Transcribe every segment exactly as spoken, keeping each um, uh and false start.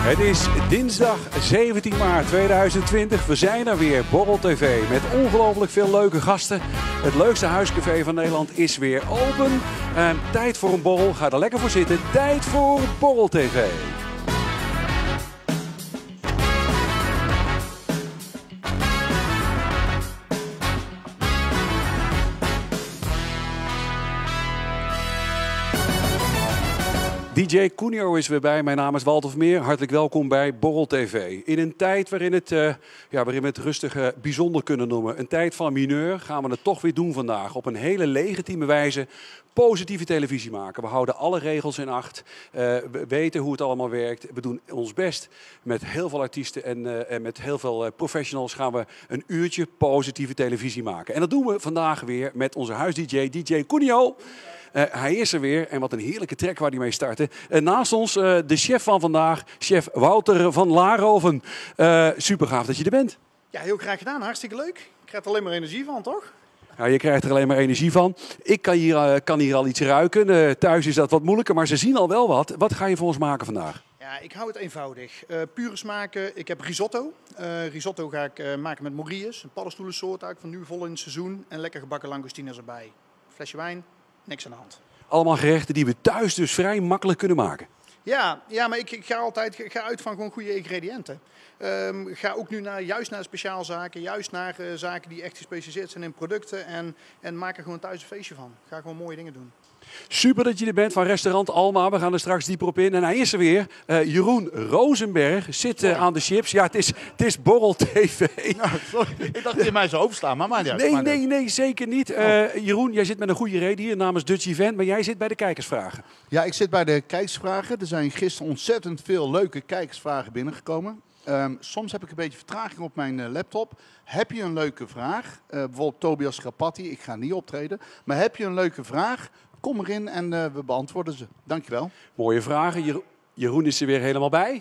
Het is dinsdag zeventien maart tweeduizend twintig. We zijn er weer, Borrel T V, met ongelooflijk veel leuke gasten. Het leukste huiscafé van Nederland is weer open. En tijd voor een borrel, ga er lekker voor zitten. Tijd voor Borrel T V. D J Cunio is weer bij. Mijn naam is Walter Vermeer. Hartelijk welkom bij Borrel T V. In een tijd waarin, het, uh, ja, waarin we het rustig uh, bijzonder kunnen noemen. Een tijd van mineur gaan we het toch weer doen vandaag. Op een hele legitieme wijze positieve televisie maken. We houden alle regels in acht. Uh, we weten hoe het allemaal werkt. We doen ons best. Met heel veel artiesten en, uh, en met heel veel uh, professionals gaan we een uurtje positieve televisie maken. En dat doen we vandaag weer met onze huis-D J, D J Cunio. Uh, hij is er weer en wat een heerlijke track waar hij mee starten. Uh, naast ons uh, de chef van vandaag, chef Wouter van Laarhoven. Uh, super gaaf dat je er bent. Ja, heel graag gedaan. Hartstikke leuk. Ik krijg er alleen maar energie van, toch? Ja, je krijgt er alleen maar energie van. Ik kan hier, uh, kan hier al iets ruiken. Uh, thuis is dat wat moeilijker, maar ze zien al wel wat. Wat ga je voor ons maken vandaag? Ja, ik hou het eenvoudig. Uh, pure smaken. Ik heb risotto. Uh, risotto ga ik uh, maken met Morius, een paddenstoelensoort eigenlijk van nu vol in het seizoen. En lekker gebakken langoustines erbij. Flesje wijn. Niks aan de hand. Allemaal gerechten die we thuis dus vrij makkelijk kunnen maken. Ja, ja maar ik, ik ga altijd ik ga uit van gewoon goede ingrediënten. Um, ga ook nu naar, juist naar speciaalzaken, juist naar uh, zaken die echt gespecialiseerd zijn in producten. En, en maak er gewoon thuis een feestje van. Ga gewoon mooie dingen doen. Super dat je er bent van restaurant Alma. We gaan er straks dieper op in. En hij is er weer. Uh, Jeroen Rozenberg zit uh, aan de chips. Ja, het is, het is Borrel T V. Nou, sorry. Ik dacht dat je mij zou overslaan, maar maar ja. Nee, nee, nee, zeker niet. Uh, Jeroen, jij zit met een goede reden hier namens Dutch Event. Maar jij zit bij de kijkersvragen. Ja, ik zit bij de kijkersvragen. Er zijn gisteren ontzettend veel leuke kijkersvragen binnengekomen. Um, soms heb ik een beetje vertraging op mijn uh, laptop. Heb je een leuke vraag? Uh, bijvoorbeeld Tobias Scapatti, ik ga niet optreden. Maar heb je een leuke vraag? Kom erin en uh, we beantwoorden ze. Dankjewel. Mooie vragen. Jero- Jeroen is er weer helemaal bij.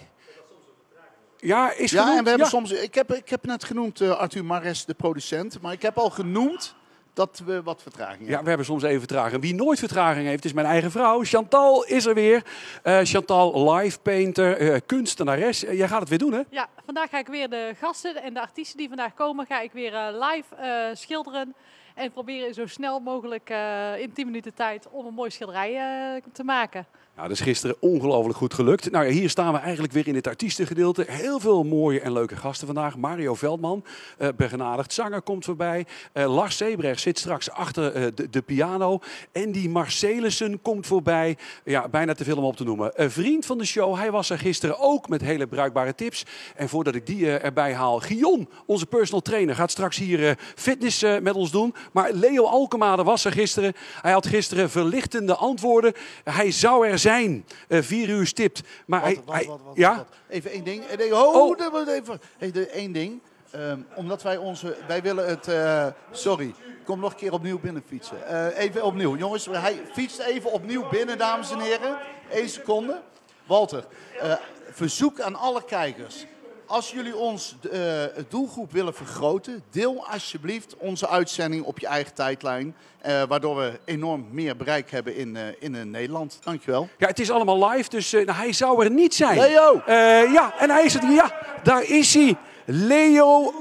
Ja, is ja, genoemd? en we hebben ja. soms. Ik heb, ik heb net genoemd uh, Arthur Mares, de producent. Maar ik heb al genoemd dat we wat vertraging hebben. Ja, we hebben soms even vertraging. Wie nooit vertraging heeft, is mijn eigen vrouw. Chantal is er weer. Uh, Chantal, live painter, uh, kunstenares. Uh, jij gaat het weer doen, hè? Ja, vandaag ga ik weer de gasten en de artiesten die vandaag komen, ga ik weer uh, live uh, schilderen. En proberen zo snel mogelijk uh, in tien minuten tijd om een mooie schilderij uh, te maken. Nou, dat is gisteren ongelooflijk goed gelukt. Nou, hier staan we eigenlijk weer in het artiestengedeelte. Heel veel mooie en leuke gasten vandaag. Mario Veldman, uh, begenadigd zanger, komt voorbij. Uh, Lars Sebrecht zit straks achter uh, de, de piano. Andy Marcelissen komt voorbij. Ja, bijna te veel om op te noemen. Een vriend van de show, hij was er gisteren ook met hele bruikbare tips. En voordat ik die uh, erbij haal, Guillaume, onze personal trainer, gaat straks hier uh, fitness uh, met ons doen. Maar Leo Alkemade was er gisteren. Hij had gisteren verlichtende antwoorden. Hij zou er zijn, uh, vier uur stipt. Maar Wat, hij, wat, hij, wat, wat, ja? wat. Even één ding. Oh, Oh. dat was even. Hey, de, één ding. Um, omdat wij onze, wij willen het, uh, sorry, kom nog een keer opnieuw binnen fietsen. Uh, even opnieuw. Jongens, hij fietst even opnieuw binnen, dames en heren. Eén seconde. Walter, uh, verzoek aan alle kijkers. Als jullie ons uh, het doelgroep willen vergroten, deel alsjeblieft onze uitzending op je eigen tijdlijn. Uh, waardoor we enorm meer bereik hebben in, uh, in uh, Nederland. Dankjewel. Ja, het is allemaal live, dus uh, nou, hij zou er niet zijn. Leo! Uh, ja, en hij is het. Ja, daar is hij. Leo.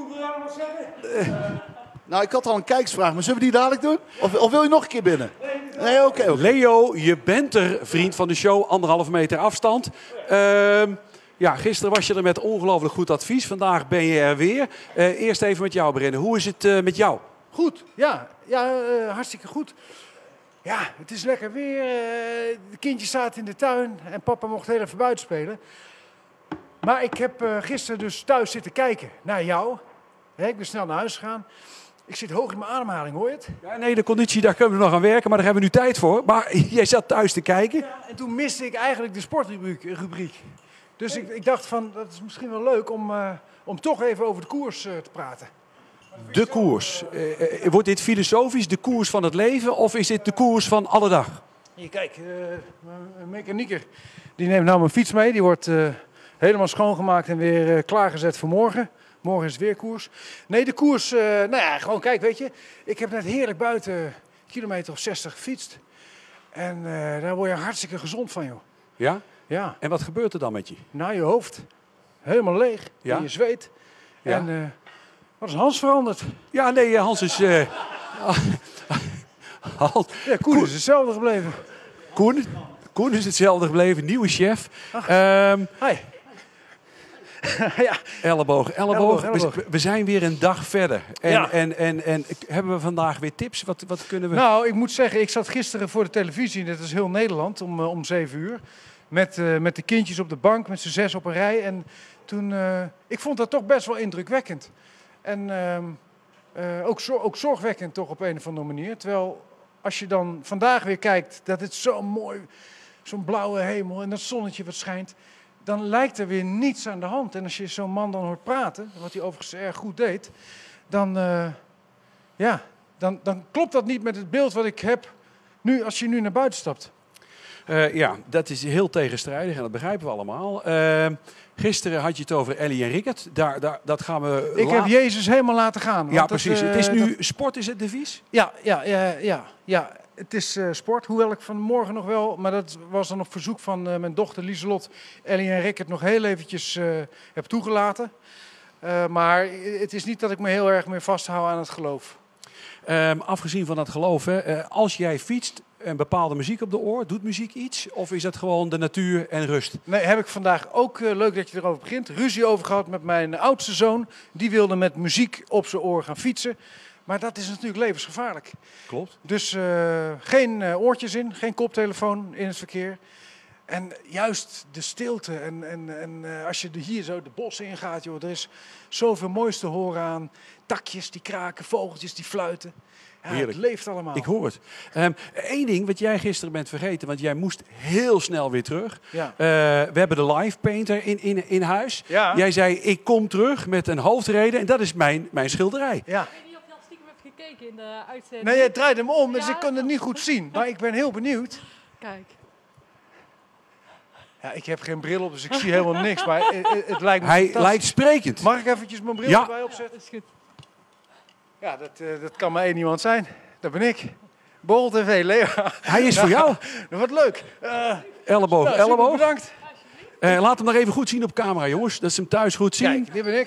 Uh, Nou, ik had al een kijksvraag, maar zullen we die dadelijk doen? Of, of wil je nog een keer binnen? Nee, oké. Okay, okay. Leo, je bent er, vriend van de show. Anderhalve meter afstand. Uh, ja, gisteren was je er met ongelooflijk goed advies. Vandaag ben je er weer. Uh, eerst even met jou beginnen. Hoe is het uh, met jou? Goed, ja, ja uh, hartstikke goed. Ja, het is lekker weer. Uh, de kindje staat in de tuin en papa mocht heel even buiten spelen. Maar ik heb uh, gisteren dus thuis zitten kijken naar jou. He, ik ben snel naar huis gegaan. Ik zit hoog in mijn ademhaling, hoor je het? Ja, nee, de conditie, daar kunnen we nog aan werken, maar daar hebben we nu tijd voor. Maar jij zat thuis te kijken. Ja, en toen miste ik eigenlijk de sportrubriek. Rubriek. Dus ik, ik dacht van, dat is misschien wel leuk om, uh, om toch even over de koers uh, te praten. De koers. Uh, uh, wordt dit filosofisch de koers van het leven of is dit de koers van alle dag? Hier, kijk, uh, mijn mechanieker die neemt nou mijn fiets mee. Die wordt uh, helemaal schoongemaakt en weer uh, klaargezet voor morgen. Morgen is het weer koers. Nee, de koers, uh, nou ja, gewoon kijk, weet je. Ik heb net heerlijk buiten kilometer of zestig gefietst. En uh, daar word je hartstikke gezond van, joh. Ja? Ja, En wat gebeurt er dan met je? naar je hoofd. Helemaal leeg. Ja? En je zweet. Ja. En uh, wat is Hans veranderd? Ja, nee, Hans is... Uh, Hans, Ja, Koen is hetzelfde gebleven. Koen, Koen is hetzelfde gebleven, nieuwe chef. Um, Hi. ja. elleboog, elleboog. Elleboog, elleboog. We, we zijn weer een dag verder. En, Ja. en, en, en hebben we vandaag weer tips? Wat, wat kunnen we... Nou, ik moet zeggen, ik zat gisteren voor de televisie, net als heel Nederland, om, uh, om zeven uur. Met, uh, met de kindjes op de bank, met z'n zes op een rij. En toen, uh, ik vond dat toch best wel indrukwekkend. En uh, uh, ook, zo, ook zorgwekkend toch op een of andere manier. Terwijl, als je dan vandaag weer kijkt, dat het zo mooi, zo'n blauwe hemel en dat zonnetje wat schijnt, dan lijkt er weer niets aan de hand. En als je zo'n man dan hoort praten, wat hij overigens erg goed deed, dan, uh, ja, dan, dan klopt dat niet met het beeld wat ik heb nu, als je nu naar buiten stapt. Uh, ja, dat is heel tegenstrijdig en dat begrijpen we allemaal. Uh, gisteren had je het over Ellie en Rickert. Daar, daar, dat gaan we... Ik heb Jezus helemaal laten gaan. Want Ja, dat, precies. uh, het is nu dat... sport, is het devies? Ja, ja, ja, ja, ja. Het is uh, sport, hoewel ik vanmorgen nog wel, maar dat was dan op verzoek van uh, mijn dochter Lieselot, Ellie en Rickert nog heel eventjes uh, heb toegelaten. Uh, maar het is niet dat ik me heel erg meer vasthoud aan het geloof. Um, afgezien van dat geloof, hè, uh, als jij fietst, een bepaalde muziek op de oor, doet muziek iets? Of is dat gewoon de natuur en rust? Nee, heb ik vandaag ook, uh, leuk dat je erover begint, ruzie over gehad met mijn oudste zoon. Die wilde met muziek op zijn oor gaan fietsen. Maar dat is natuurlijk levensgevaarlijk. Klopt. Dus uh, geen uh, oortjes in, geen koptelefoon in het verkeer. En juist de stilte. En, en, en uh, als je hier zo de bossen ingaat, joh, er is zoveel moois te horen aan. Takjes die kraken, vogeltjes die fluiten. Ja, het leeft allemaal. Ik hoor het. Um, Eén ding wat jij gisteren bent vergeten, want jij moest heel snel weer terug. Ja. Uh, we hebben de live painter in, in, in huis. Ja. Jij zei, ik kom terug met een hoofdreden en dat is mijn, mijn schilderij. Ja. Ik weet niet of je al stiekem hebt gekeken in de uitzending. Nee, jij draait hem om, dus Ja. ik kon het niet goed zien. Maar ik ben heel benieuwd. Kijk. Ja, ik heb geen bril op, dus ik zie helemaal niks. Maar het, het lijkt me Hij fantastisch. lijkt sprekend. Mag ik eventjes mijn bril Ja. erbij opzetten? Dat is goed. Ja, dat, uh, dat kan maar één iemand zijn. Dat ben ik. Borrel T V, Leo. Hij is voor jou. Wat leuk. Uh, Elleboog, nou, elleboog. super bedankt. Uh, laat hem nog even goed zien op camera, jongens. Dat ze hem thuis goed zien. Kijk, dit ben ik.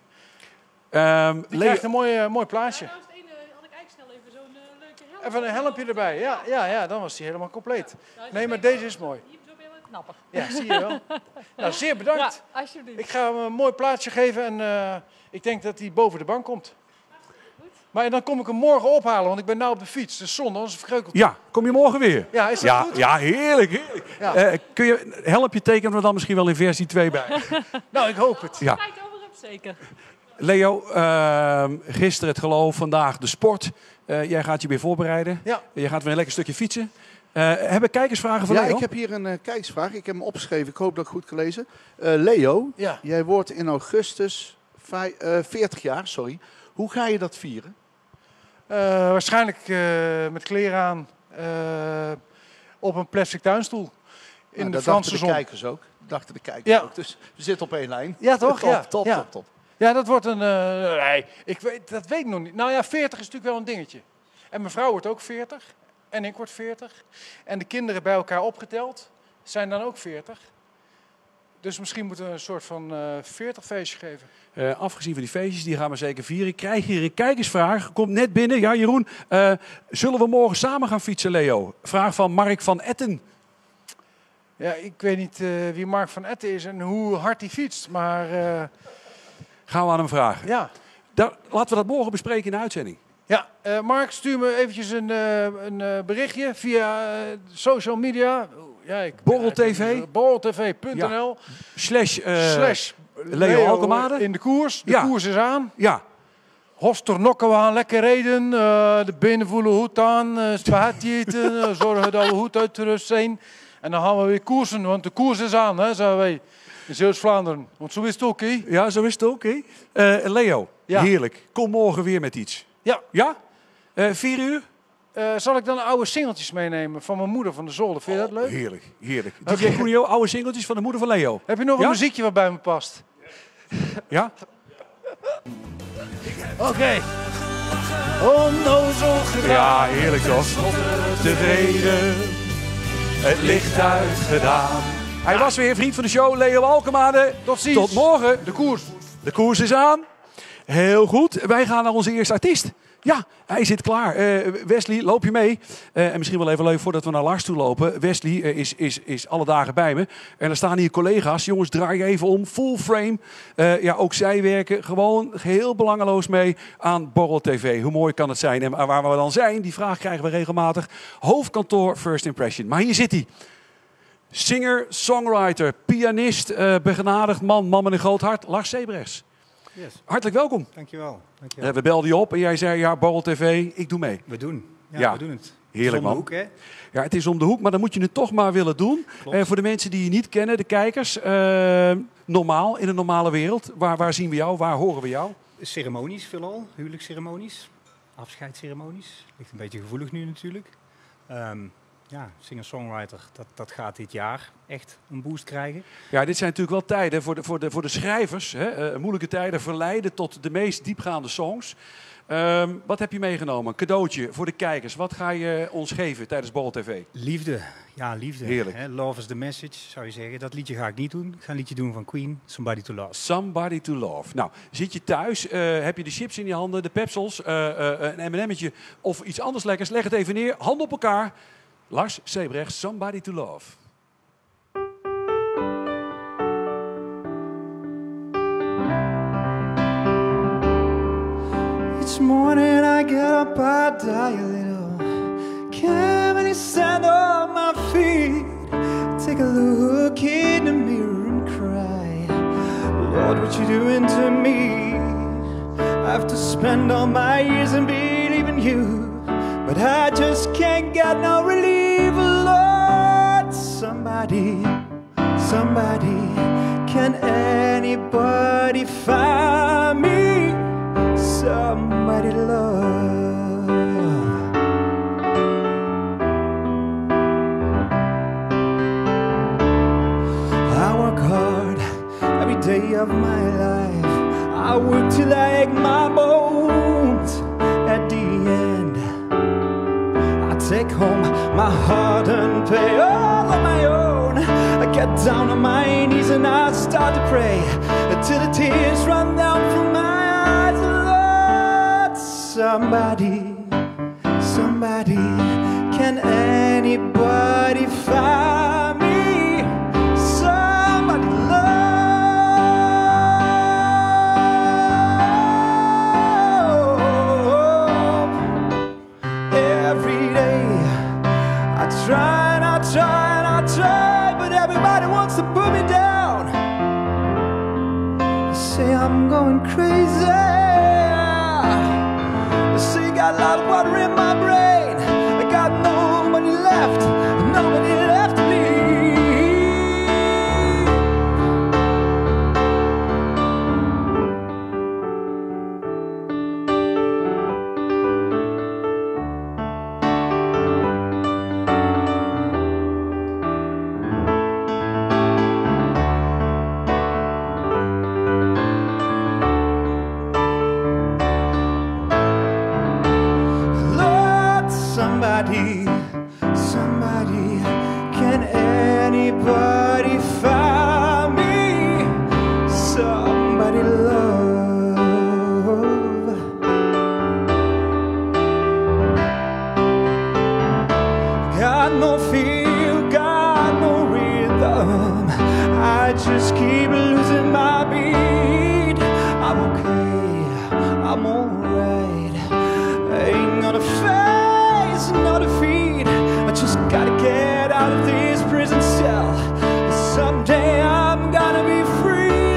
Um, Die Leo- krijgt een mooi, uh, mooi plaatje. Nou, is het ene had ik eigenlijk snel even zo'n uh, leuke helm. Even een helmpje erbij. Ja, ja, ja, dan was hij helemaal compleet. Nee, maar deze is mooi. Hier zo ben je wel knapper. Ja, zie je wel. Nou, zeer bedankt. Ja, alsjeblieft. Ik ga hem een mooi plaatsje geven en uh, ik denk dat hij boven de bank komt. Maar dan kom ik hem morgen ophalen, want ik ben nu op de fiets. Dus zonde, anders verkreukelt. Ja, kom je morgen weer? Ja, is dat ja, goed? ja, heerlijk, heerlijk. Ja. Uh, kun je, help je tekenen we dan misschien wel in versie twee bij? Nou, ik hoop het. Ja. Tijd over hem, zeker. Leo, uh, gisteren het geloof, vandaag de sport. Uh, jij gaat je weer voorbereiden. Ja. Je gaat weer een lekker stukje fietsen. Uh, hebben kijkersvragen van Ja, Leo? ik heb hier een uh, kijkersvraag. Ik heb hem opgeschreven. Ik hoop dat ik goed kan lezen. Uh, Leo, Ja. jij wordt in augustus vij- uh, veertig jaar. Sorry. Hoe ga je dat vieren? Uh, waarschijnlijk uh, met kleren aan uh, op een plastic tuinstoel. In Nou, de dat Franse dachten zon. de kijkers ook. Dachten de kijkers Ja. ook. Dus we zitten op één lijn. Ja, toch? Top, Ja. top, Ja. top, top. Ja, dat wordt een... Uh, nee, ik weet, dat weet ik nog niet. Nou ja, veertig is natuurlijk wel een dingetje. En mijn vrouw wordt ook veertig. En ik word veertig. En de kinderen bij elkaar opgeteld zijn dan ook veertig. Dus misschien moeten we een soort van uh, veertig feestje geven. Uh, afgezien van die feestjes, die gaan we zeker vieren. Ik krijg hier een kijkersvraag. Komt net binnen. Ja, Jeroen. Uh, zullen we morgen samen gaan fietsen, Leo? Vraag van Mark van Etten. Ja, ik weet niet uh, wie Mark van Etten is en hoe hard hij fietst. Maar uh, Gaan we aan hem vragen. ja... Daar, laten we dat morgen bespreken in de uitzending. Ja, uh, Mark, stuur me eventjes een, uh, een uh, berichtje via uh, social media. Ja, ik Borrel T V. borrel t v punt n l Slash, uh, slash Leo Alkemade. in de koers. De Ja. koers is aan. Ja, Hostornokken, we gaan lekker rijden. Uh, de benen voelen goed aan. Uh, spaghetti eten. uh, zorgen dat we goed uitgerust zijn. En dan gaan we weer koersen, want de koers is aan, hè, zeggen wij. In Zeeuws-Vlaanderen. Want zo is het ook, hè? ja, zo is het ook. Hè? Uh, Leo, Ja. heerlijk. Kom morgen weer met iets. Ja. Ja? Uh, vier uur? Uh, zal ik dan oude singeltjes meenemen van mijn moeder van de zolder? Vind je dat leuk? Heerlijk, heerlijk. Oké. D J Cunio, oude singeltjes van de moeder van Leo. Heb je nog Ja? een muziekje wat bij me past? Ja? Oké. Okay. Onnozel gedaan. Ja, heerlijk toch? Tevreden, het licht uitgedaan. Hij was weer vriend van de show, Leo Alkemade. Tot ziens. Tot morgen. De koers. De koers is aan. Heel goed. Wij gaan naar onze eerste artiest. Ja, hij zit klaar. Uh, Wesley, loop je mee? Uh, en misschien wel even leuk voordat we naar Lars toe lopen. Wesley uh, is, is, is alle dagen bij me. En er staan hier collega's. Jongens, draai je even om. Full frame. Uh, ja, ook zij werken gewoon heel belangeloos mee aan Borrel T V. Hoe mooi kan het zijn? En waar we dan zijn, die vraag krijgen we regelmatig. Hoofdkantoor First Impression. Maar hier zit hij. Singer, songwriter, pianist, uh, begenadigd man, man met een groot hart. Lars Sebrechts. Yes. Hartelijk welkom. Dankjewel. Dankjewel. Uh, we belden je op en jij zei, ja, Borrel T V, ik doe mee. We doen. Ja, Ja. we doen het. Heerlijk, Zonder man. hoek, hè? Ja, het is om de hoek, maar dan moet je het toch maar willen doen. Uh, voor de mensen die je niet kennen, de kijkers. Uh, normaal, in een normale wereld. Waar, waar zien we jou? Waar horen we jou? Ceremonies veelal, huwelijksceremonies, afscheidsceremonies. Ligt een beetje gevoelig nu natuurlijk. Um, ja, singer-songwriter, dat, dat gaat dit jaar echt een boost krijgen. Ja, dit zijn natuurlijk wel tijden voor de, voor de, voor de schrijvers. Hè? Uh, moeilijke tijden verleiden tot de meest diepgaande songs. Um, wat heb je meegenomen? Een cadeautje voor de kijkers. Wat ga je ons geven tijdens Borrel T V? Liefde, ja, liefde. Heerlijk. Hè? Love is the message, zou je zeggen. Dat liedje ga ik niet doen. Ik ga een liedje doen van Queen, Somebody to Love. Somebody to love. Nou, zit je thuis, uh, heb je de chips in je handen, de Pepsels, uh, uh, een M en M'tje of iets anders lekkers. Leg het even neer, handen op elkaar. Lars Sebrechts, Somebody to Love. Each morning I get up, I die a little. Can't really stand on my feet. Take a look in the mirror and cry, Lord, what you doing to me? I have to spend all my years and believe in you, but I just can't get no relief, Lord. Somebody, somebody, can anybody find me somebody to love? I work hard every day of my life. I work till I ache my bones. At the end, I take home my heart and pay all on my own. I get down on my knees and I start to pray until the tears run down from my eyes. Lord, somebody, somebody, can anybody find me somebody to love? Every day I try and I try and I try, but everybody wants to put me down. They say I'm going crazy. They say I got a lot of water in my brain. I got nobody left, nobody left to leave. Lord, somebody, somebody, can anybody find me somebody to love? Got no feel, got no rhythm. I just keep losing my beat. I'm okay, I'm alright. Ain't gonna face no defeat. I just gotta get out of this prison cell. Someday I'm gonna be free,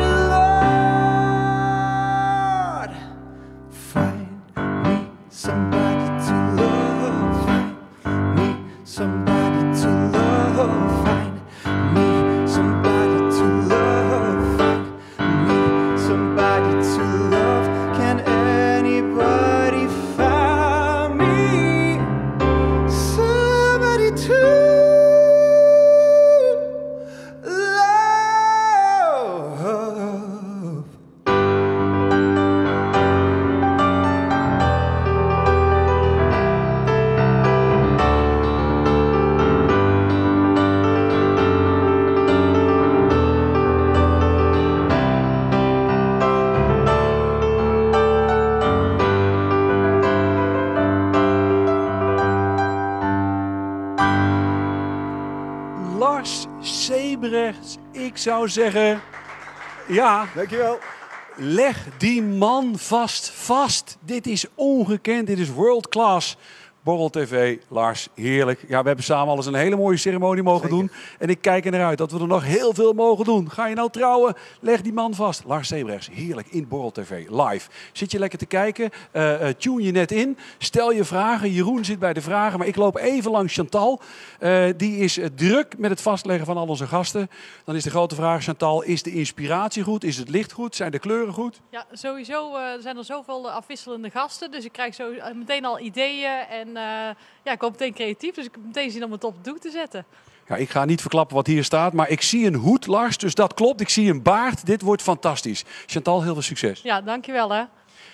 Lord. Find me somebody to love. Find me somebody to love. Find me somebody to love. Find me somebody to love. Can anybody find me somebody to love? Lars Sebrechts. Ik zou zeggen, ja, Dankjewel. leg die man vast vast. Dit is ongekend, dit is world class. Borrel T V, Lars, heerlijk. Ja, we hebben samen al eens een hele mooie ceremonie mogen Zeker. doen. En ik kijk er naar uit dat we er nog heel veel mogen doen. Ga je nou trouwen? Leg die man vast. Lars Sebrechts, heerlijk in Borrel T V, live. Zit je lekker te kijken? Uh, uh, tune je net in. Stel je vragen. Jeroen zit bij de vragen. Maar ik loop even langs Chantal. Uh, die is uh, druk met het vastleggen van al onze gasten. Dan is de grote vraag, Chantal, is de inspiratie goed? Is het licht goed? Zijn de kleuren goed? Ja, sowieso uh, zijn er zoveel afwisselende gasten. Dus ik krijg zo uh, meteen al ideeën. En uh, ja, ik word meteen creatief. Dus ik heb meteen zin om het op het doek te zetten. Ja, ik ga niet verklappen wat hier staat. Maar ik zie een hoed, Lars. Dus dat klopt. Ik zie een baard. Dit wordt fantastisch. Chantal, heel veel succes. Ja, dankjewel hè. Uh,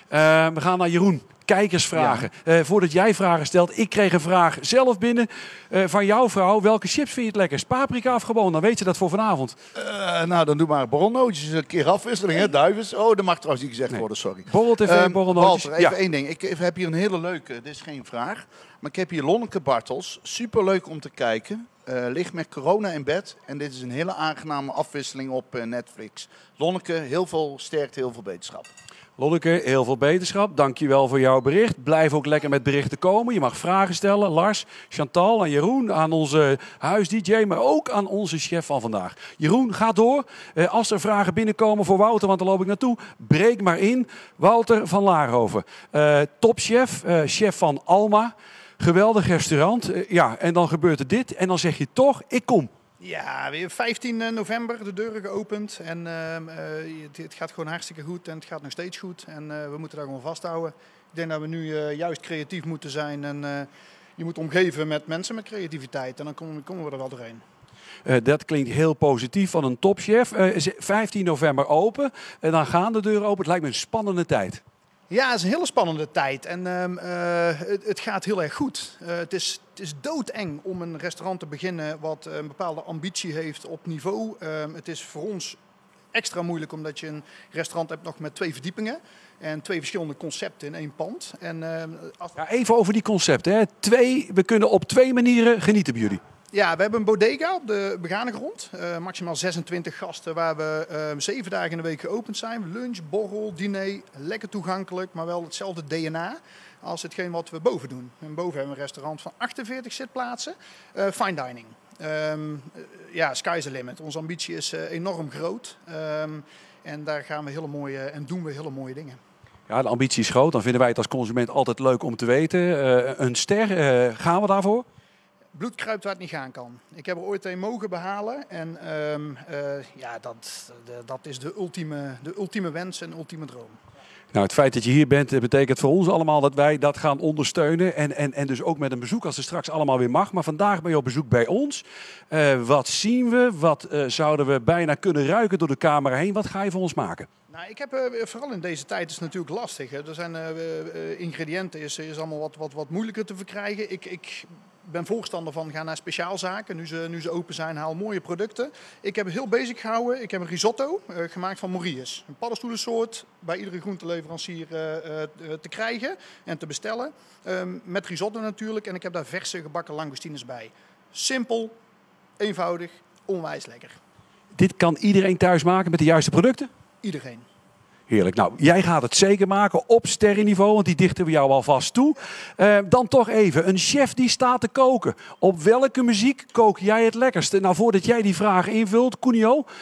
we gaan naar Jeroen. Kijkersvragen. Ja. Uh, voordat jij vragen stelt, ik kreeg een vraag zelf binnen uh, van jouw vrouw. Welke chips vind je het lekkerst? Paprika of gewoon? Dan weet je dat voor vanavond. Uh, nou, dan doe maar borrelnootjes. Een keer afwisseling, hè? Duivens. Oh, dat mag trouwens niet gezegd nee. worden, sorry. Borrel T V, um, borrelnootjes. Walter, even ja. één ding. Ik heb hier een hele leuke, dit is geen vraag. Maar ik heb hier Lonneke Bartels. Superleuk om te kijken. Uh, ligt met corona in bed. En dit is een hele aangename afwisseling op uh, Netflix. Lonneke, heel veel sterkte, heel veel beterschap. Lonneke, heel veel beterschap. Dankjewel voor jouw bericht. Blijf ook lekker met berichten komen. Je mag vragen stellen. Lars, Chantal en Jeroen aan onze huis-D J, maar ook aan onze chef van vandaag. Jeroen, ga door. Uh, als er vragen binnenkomen voor Wouter, want daar loop ik naartoe, breek maar in. Wouter van Laarhoven, uh, topchef, uh, chef van Alma. Geweldig restaurant. Uh, ja, en dan gebeurt er dit. En dan zeg je toch, ik kom. Ja, weer vijftien november de deuren geopend en uh, uh, het, het gaat gewoon hartstikke goed en het gaat nog steeds goed en uh, we moeten daar gewoon vasthouden. Ik denk dat we nu uh, juist creatief moeten zijn en uh, je moet omgeven met mensen met creativiteit en dan komen, komen we er wel doorheen. Uh, dat klinkt heel positief van een topchef. Uh, vijftien november open en dan gaan de deuren open. Het lijkt me een spannende tijd. Ja, het is een hele spannende tijd en uh, uh, het, het gaat heel erg goed. Uh, het, is, het is doodeng om een restaurant te beginnen wat een bepaalde ambitie heeft op niveau. Uh, het is voor ons extra moeilijk omdat je een restaurant hebt nog met twee verdiepingen. En twee verschillende concepten in één pand. En, uh, als... ja, even over die concepten. Hè. Twee, we kunnen op twee manieren genieten bij jullie. Ja, we hebben een bodega op de begane grond. Uh, maximaal zesentwintig gasten waar we uh, zeven dagen in de week geopend zijn. Lunch, borrel, diner, lekker toegankelijk, maar wel hetzelfde D N A als hetgeen wat we boven doen. En boven hebben we een restaurant van achtenveertig zitplaatsen. Uh, fine dining. Um, uh, ja, sky's the limit. Onze ambitie is uh, enorm groot. Um, en daar gaan we hele mooie en doen we hele mooie dingen. Ja, de ambitie is groot. Dan vinden wij het als consument altijd leuk om te weten. Uh, een ster, uh, gaan we daarvoor? Bloed kruipt waar het niet gaan kan. Ik heb er ooit een mogen behalen. En um, uh, ja, dat, de, dat is de ultieme, de ultieme wens en ultieme droom. Nou, het feit dat je hier bent betekent voor ons allemaal dat wij dat gaan ondersteunen. En, en, en dus ook met een bezoek als het straks allemaal weer mag. Maar vandaag ben je op bezoek bij ons. Uh, wat zien we? Wat uh, zouden we bijna kunnen ruiken door de camera heen? Wat ga je voor ons maken? Nou, ik heb uh, vooral in deze tijd is het natuurlijk lastig. Hè. Er zijn uh, uh, ingrediënten, is, is allemaal wat, wat, wat moeilijker te verkrijgen. Ik, ik ben voorstander van ga naar speciaalzaken. Nu ze, nu ze open zijn, haal mooie producten. Ik heb het heel basic gehouden. Ik heb een risotto uh, gemaakt van Morius. Een paddenstoelensoort bij iedere groenteleverancier uh, uh, te krijgen en te bestellen. Um, met risotto natuurlijk. En ik heb daar verse gebakken langoustines bij. Simpel, eenvoudig, onwijs lekker. Dit kan iedereen thuis maken met de juiste producten? Iedereen. Heerlijk. Nou, jij gaat het zeker maken op sterrenniveau, want die dichten we jou alvast toe. Uh, dan toch even, een chef die staat te koken. Op welke muziek kook jij het lekkerste? Nou, voordat jij die vraag invult, Cunio, uh,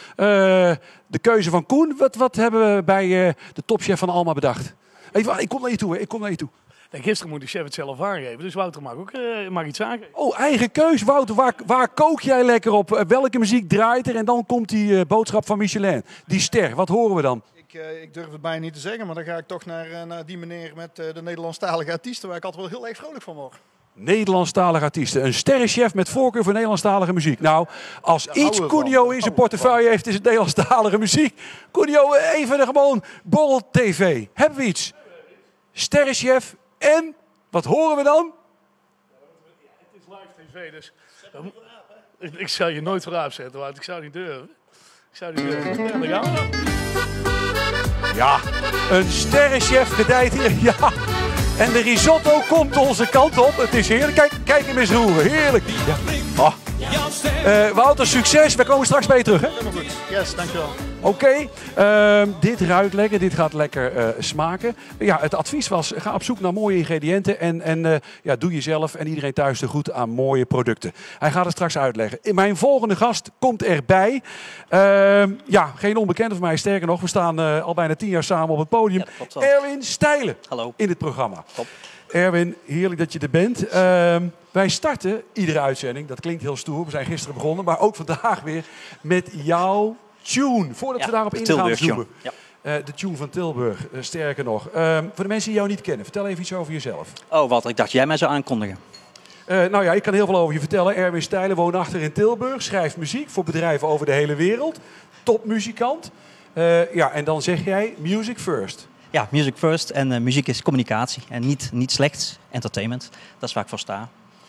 de keuze van Koen. Wat, wat hebben we bij uh, de topchef van Alma bedacht? Even, ik kom naar je toe, hè. Ik kom naar je toe. Nee, gisteren moet de chef het zelf aangeven, dus Wouter mag ook uh, mag iets aangeven. Oh, eigen keus. Wouter, waar, waar kook jij lekker op? Uh, welke muziek draait er? En dan komt die uh, boodschap van Michelin. Die ster, wat horen we dan? Ik, uh, ik durf het bijna niet te zeggen, maar dan ga ik toch naar, uh, naar die meneer met uh, de Nederlandstalige artiesten, waar ik altijd wel heel erg vrolijk van word. Nederlandstalige artiesten. Een sterrenchef met voorkeur voor Nederlandstalige muziek. Nou, als ja, iets Cunio in zijn portefeuille heeft, is het Nederlandstalige muziek. Cunio, even de gewoon Borrel T V. Hebben we iets? Sterrenchef en, wat horen we dan? Ja, het is live tv, dus ik, ik zou je nooit vooruit zetten, want ik zou niet durven. Ik zou niet durven. Ja, daar gaan we dan. Ja, een sterrenchef gedijt hier. Ja. En de risotto komt onze kant op. Het is heerlijk. Kijk, kijk hem eens roeren. Heerlijk. Ja. Oh, Uh, Wouter, succes. We komen straks bij je terug, hè? Helemaal goed. Yes, dankjewel. Oké, okay. uh, dit ruikt lekker, dit gaat lekker uh, smaken. Ja, het advies was, ga op zoek naar mooie ingrediënten en, en uh, ja, doe jezelf en iedereen thuis te goed aan mooie producten. Hij gaat het straks uitleggen. In mijn volgende gast komt erbij. Uh, ja, geen onbekende van mij, sterker nog, we staan uh, al bijna tien jaar samen op het podium. Ja, Erwin Stijlen. Hallo. In dit programma. Top. Erwin, heerlijk dat je er bent. Uh, wij starten iedere uitzending, dat klinkt heel stoer, we zijn gisteren begonnen, maar ook vandaag weer met jouw tune. Voordat ja, we daarop in gaan zoomen. Ja. Uh, de tune van Tilburg, uh, sterker nog. Uh, voor de mensen die jou niet kennen, vertel even iets over jezelf. Oh, wat? Ik dacht jij mij zou aankondigen. Uh, nou ja, ik kan heel veel over je vertellen. Erwin Stijlen, woonachtig in Tilburg, schrijft muziek voor bedrijven over de hele wereld. Topmuzikant. Uh, ja, en dan zeg jij music first. Ja, music first. En uh, muziek is communicatie. En niet, niet slechts entertainment. Dat is waar ik voor sta.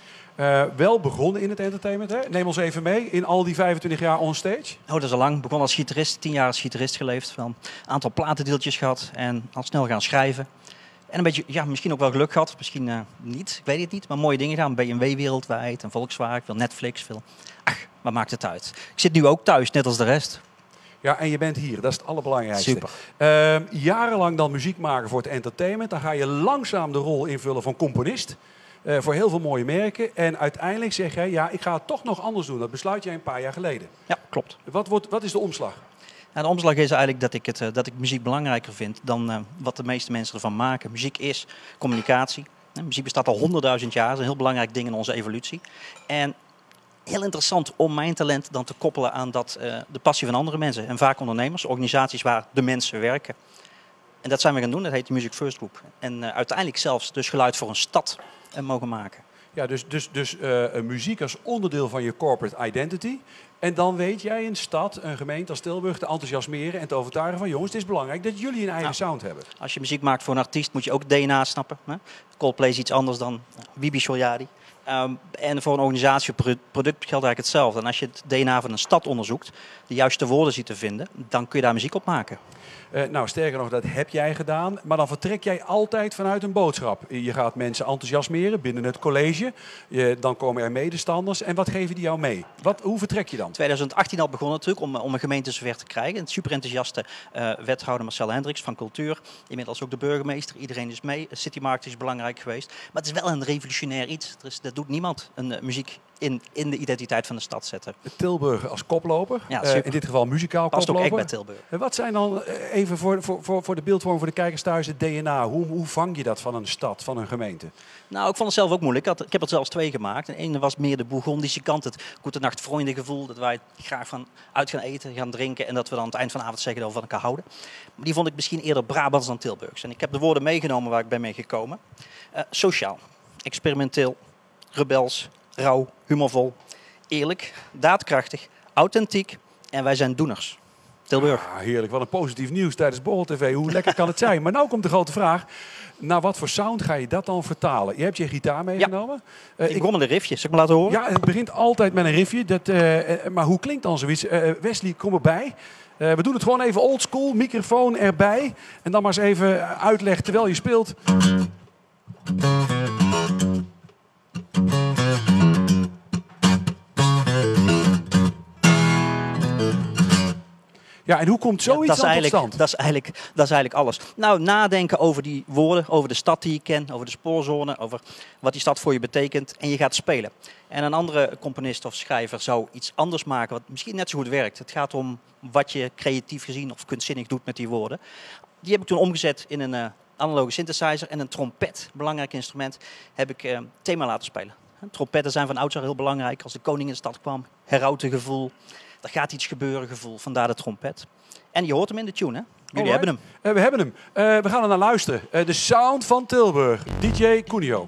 Uh, wel begonnen in het entertainment, hè? Neem ons even mee in al die vijfentwintig jaar onstage. Oh, dat is al lang. Begon als gitarist, tien jaar als gitarist geleefd. Wel een aantal platendeeltjes gehad en al snel gaan schrijven. En een beetje, ja, misschien ook wel geluk gehad, misschien uh, niet, ik weet het niet. Maar mooie dingen gaan, B M W wereldwijd, en Volkswagen, veel Netflix, veel... Ach, wat maakt het uit? Ik zit nu ook thuis, net als de rest. Ja, en je bent hier. Dat is het allerbelangrijkste. Super. Uh, jarenlang dan muziek maken voor het entertainment. Dan ga je langzaam de rol invullen van componist. Uh, voor heel veel mooie merken. En uiteindelijk zeg jij, ja, ik ga het toch nog anders doen. Dat besluit jij een paar jaar geleden. Ja, klopt. Wat, wordt, wat is de omslag? Nou, de omslag is eigenlijk dat ik, het, uh, dat ik muziek belangrijker vind dan uh, wat de meeste mensen ervan maken. Muziek is communicatie. Uh, muziek bestaat al honderdduizend jaar. Dat is een heel belangrijk ding in onze evolutie. En heel interessant om mijn talent dan te koppelen aan dat, uh, de passie van andere mensen. En vaak ondernemers, organisaties waar de mensen werken. En dat zijn we gaan doen. Dat heet de Music First Group. En uh, uiteindelijk zelfs dus geluid voor een stad uh, mogen maken. Ja, dus, dus, dus uh, muziek als onderdeel van je corporate identity. En dan weet jij een stad, een gemeente als Tilburg te enthousiasmeren en te overtuigen van jongens, het is belangrijk dat jullie een eigen nou, sound hebben. Als je muziek maakt voor een artiest moet je ook het D N A snappen. Hè? Coldplay is iets anders dan uh, Wibi Shoyari. Um, en voor een organisatie, product geldt eigenlijk hetzelfde. En als je het D N A van een stad onderzoekt, de juiste woorden ziet te vinden, dan kun je daar muziek op maken. Uh, nou, sterker nog, dat heb jij gedaan. Maar dan vertrek jij altijd vanuit een boodschap. Je gaat mensen enthousiasmeren binnen het college. Je, dan komen er medestanders. En wat geven die jou mee? Wat, hoe vertrek je dan? twintig achttien al begonnen natuurlijk om, om een gemeente zover te krijgen. Een super enthousiaste uh, wethouder Marcel Hendricks van Cultuur. Inmiddels ook de burgemeester. Iedereen is mee. City Market is belangrijk geweest. Maar het is wel een revolutionair iets. Er is, dat doet niemand, een uh, muziek in, in de identiteit van de stad zetten. Tilburg als koploper. Ja, uh, in dit geval muzikaal Past koploper. Past ook echt bij Tilburg. En wat zijn dan, uh, even voor, voor, voor, voor de beeldvorming voor de kijkers thuis, het D N A? Hoe, hoe vang je dat van een stad, van een gemeente? Nou, ik vond het zelf ook moeilijk. Ik, had, ik heb er zelfs twee gemaakt. De ene was meer de Bourgondische kant. Het goedenacht vrienden gevoel. Dat wij graag van uit gaan eten, gaan drinken. En dat we dan aan het eind van de avond zeggen dat we van elkaar houden. Maar die vond ik misschien eerder Brabants dan Tilburgs. En ik heb de woorden meegenomen waar ik ben mee gekomen. Uh, sociaal, experimenteel, rebels, rauw, humorvol, eerlijk, daadkrachtig, authentiek. En wij zijn doeners. Tilburg. Ah, heerlijk, wat een positief nieuws tijdens Borrel T V. Hoe lekker kan het zijn? Maar nou komt de grote vraag. Naar wat voor sound ga je dat dan vertalen? Je hebt je gitaar meegenomen. Ja. Uh, ik begon met een riffje. Zal ik me laten horen? Ja, het begint altijd met een riffje. Dat, uh, maar hoe klinkt dan zoiets? Uh, Wesley, kom erbij. Uh, we doen het gewoon even oldschool. Microfoon erbij. En dan maar eens even uitleg terwijl je speelt. Ja, en hoe komt zoiets ja, dan tot stand? Dat is, eigenlijk, dat is eigenlijk alles. Nou, nadenken over die woorden, over de stad die je kent, over de spoorzone, over wat die stad voor je betekent. En je gaat spelen. En een andere componist of schrijver zou iets anders maken, wat misschien net zo goed werkt. Het gaat om wat je creatief gezien of kunstzinnig doet met die woorden. Die heb ik toen omgezet in een uh, analoge synthesizer en een trompet, belangrijk instrument, heb ik uh, thema laten spelen. Trompetten zijn van oudsher heel belangrijk. Als de koning in de stad kwam, herautengevoel. Er gaat iets gebeuren gevoel, vandaar de trompet. En je hoort hem in de tune, hè? Jullie Alright. hebben hem. Uh, we hebben hem. Uh, we gaan er naar luisteren. Uh, de sound van Tilburg. D J Cunio.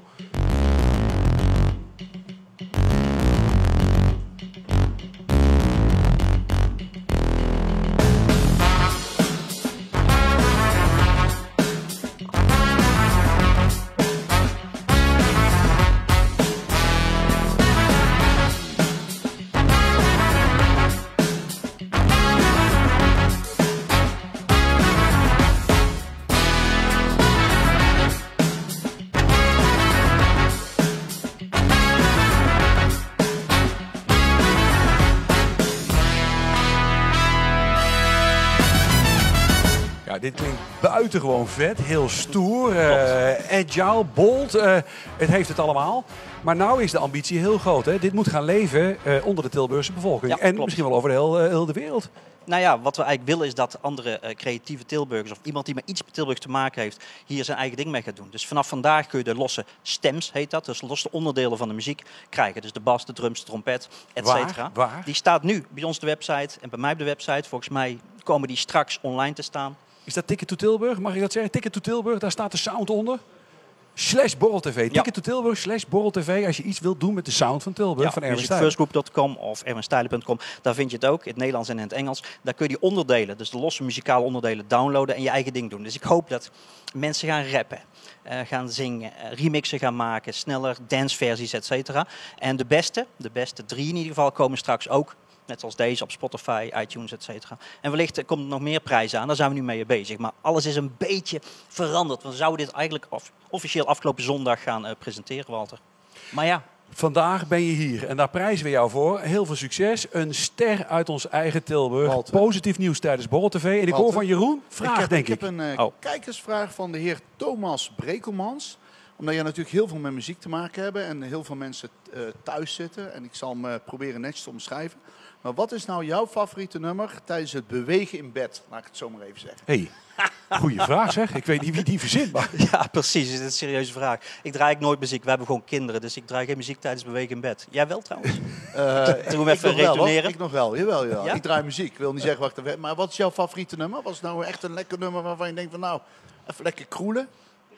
dit klinkt buitengewoon vet. Heel stoer, uh, agile, bold. Uh, het heeft het allemaal. Maar nou is de ambitie heel groot. Hè? Dit moet gaan leven uh, onder de Tilburgse bevolking. Ja, en klopt. misschien wel over de heel, uh, heel de wereld. Nou ja, wat we eigenlijk willen is dat andere uh, creatieve Tilburgers of iemand die met iets met Tilburg te maken heeft, hier zijn eigen ding mee gaat doen. Dus vanaf vandaag kun je de losse stems, heet dat, dus losse onderdelen van de muziek krijgen. Dus de bas, de drums, de trompet, et cetera. Waar? Waar? Die staat nu bij ons op de website en bij mij op de website. Volgens mij komen die straks online te staan. Is dat Ticket to Tilburg? Mag ik dat zeggen? Ticket to Tilburg, daar staat de sound onder. Slash Borrel T V. Ja. Ticket to Tilburg, slash Borrel T V. Als je iets wilt doen met de sound van Tilburg, Ja, van Erwin music Stijlen. first group dot com of erwin stijlen punt com. Daar vind je het ook, in het Nederlands en in het Engels. Daar kun je die onderdelen, dus de losse muzikale onderdelen, downloaden en je eigen ding doen. Dus ik hoop dat mensen gaan rappen, uh, gaan zingen, uh, remixen gaan maken, sneller danceversies, et cetera. En de beste, de beste drie in ieder geval, komen straks ook. Net zoals deze op Spotify, iTunes, et cetera. En wellicht uh, komt er nog meer prijzen aan, daar zijn we nu mee bezig. Maar alles is een beetje veranderd. We zouden dit eigenlijk of, officieel afgelopen zondag gaan uh, presenteren, Walter. Maar ja. Vandaag ben je hier en daar prijzen we jou voor. Heel veel succes. Een ster uit ons eigen Tilburg. Walter. Positief nieuws tijdens Borrel T V. En ik Walter. hoor van Jeroen, vraag ik heb, denk ik. Ik heb een uh, Oh. kijkersvraag van de heer Thomas Brekelmans. Omdat jij natuurlijk heel veel met muziek te maken hebt en heel veel mensen uh, thuis zitten. En ik zal hem uh, proberen netjes te omschrijven. Maar wat is nou jouw favoriete nummer tijdens het bewegen in bed? Laat ik het zo maar even zeggen. Hey, goeie vraag zeg. Ik weet niet wie die verzint. Maar... Ja, precies. Dat is een serieuze vraag. Ik draai ik nooit muziek. We hebben gewoon kinderen, dus ik draai geen muziek tijdens bewegen in bed. Jij wel trouwens? Uh, Toen we ik even nog wel, hoor. retourneren. Ik nog wel, jawel, jawel. Ja? Ik draai muziek. Ik wil niet zeggen wat ik er... Maar wat is jouw favoriete nummer? Was het nou echt een lekker nummer waarvan je denkt van nou, even lekker kroelen?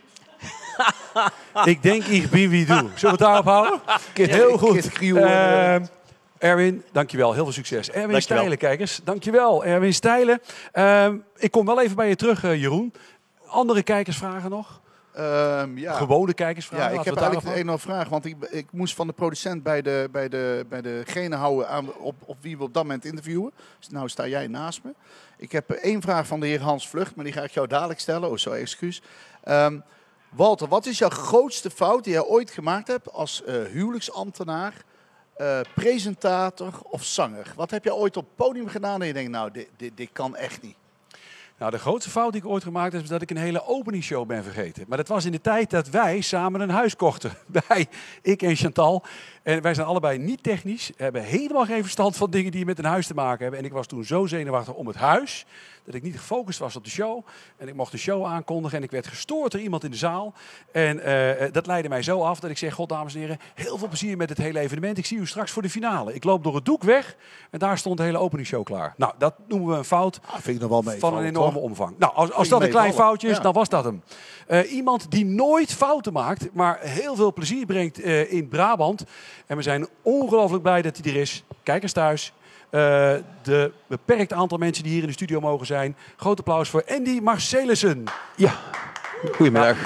Ik denk, ik ben wie doe. Zullen we het daarop houden? Heel goed. Kid Crew, uh, Uh, Erwin, dankjewel. Heel veel succes. Erwin Dankjewel. Stijlen, kijkers. Dankjewel, Erwin Stijlen. Uh, ik kom wel even bij je terug, uh, Jeroen. Andere kijkersvragen nog? Um, ja. Gewone kijkersvragen? Ja, ik Laten heb we het eigenlijk daarop een vraag, want ik, ik moest van de producent bij, de, bij, de, bij degene houden aan, op, op wie we op dat moment interviewen. Dus nou sta jij naast me. Ik heb uh, één vraag van de heer Hans Vlucht, maar die ga ik jou dadelijk stellen. Oh, sorry, excuus. Um, Walter, wat is jouw grootste fout die jij ooit gemaakt hebt als uh, huwelijksambtenaar, uh, presentator of zanger? Wat heb jij ooit op het podium gedaan en je denkt, nou, dit, dit, dit kan echt niet? Nou, de grootste fout die ik ooit gemaakt heb, is dat ik een hele openingsshow ben vergeten. Maar dat was in de tijd dat wij samen een huis kochten. Wij, ik en Chantal. En wij zijn allebei niet technisch, hebben helemaal geen verstand van dingen die met een huis te maken hebben. En ik was toen zo zenuwachtig om het huis, dat ik niet gefocust was op de show. En ik mocht de show aankondigen en ik werd gestoord door iemand in de zaal. En uh, dat leidde mij zo af dat ik zeg, god dames en heren, heel veel plezier met het hele evenement. Ik zie u straks voor de finale. Ik loop door het doek weg en daar stond de hele openingsshow klaar. Nou, dat noemen we een fout Ah, vind ik nog wel mee. van een enorme omvang. Nou, als, als Vind dat ik een klein meevallen. foutje is, Ja. dan was dat hem. Uh, iemand die nooit fouten maakt, maar heel veel plezier brengt uh, in Brabant. En we zijn ongelooflijk blij dat hij er is. Kijkers thuis. Uh, de beperkt aantal mensen die hier in de studio mogen zijn. Groot applaus voor Andy Marcelissen. Ja, goedemiddag.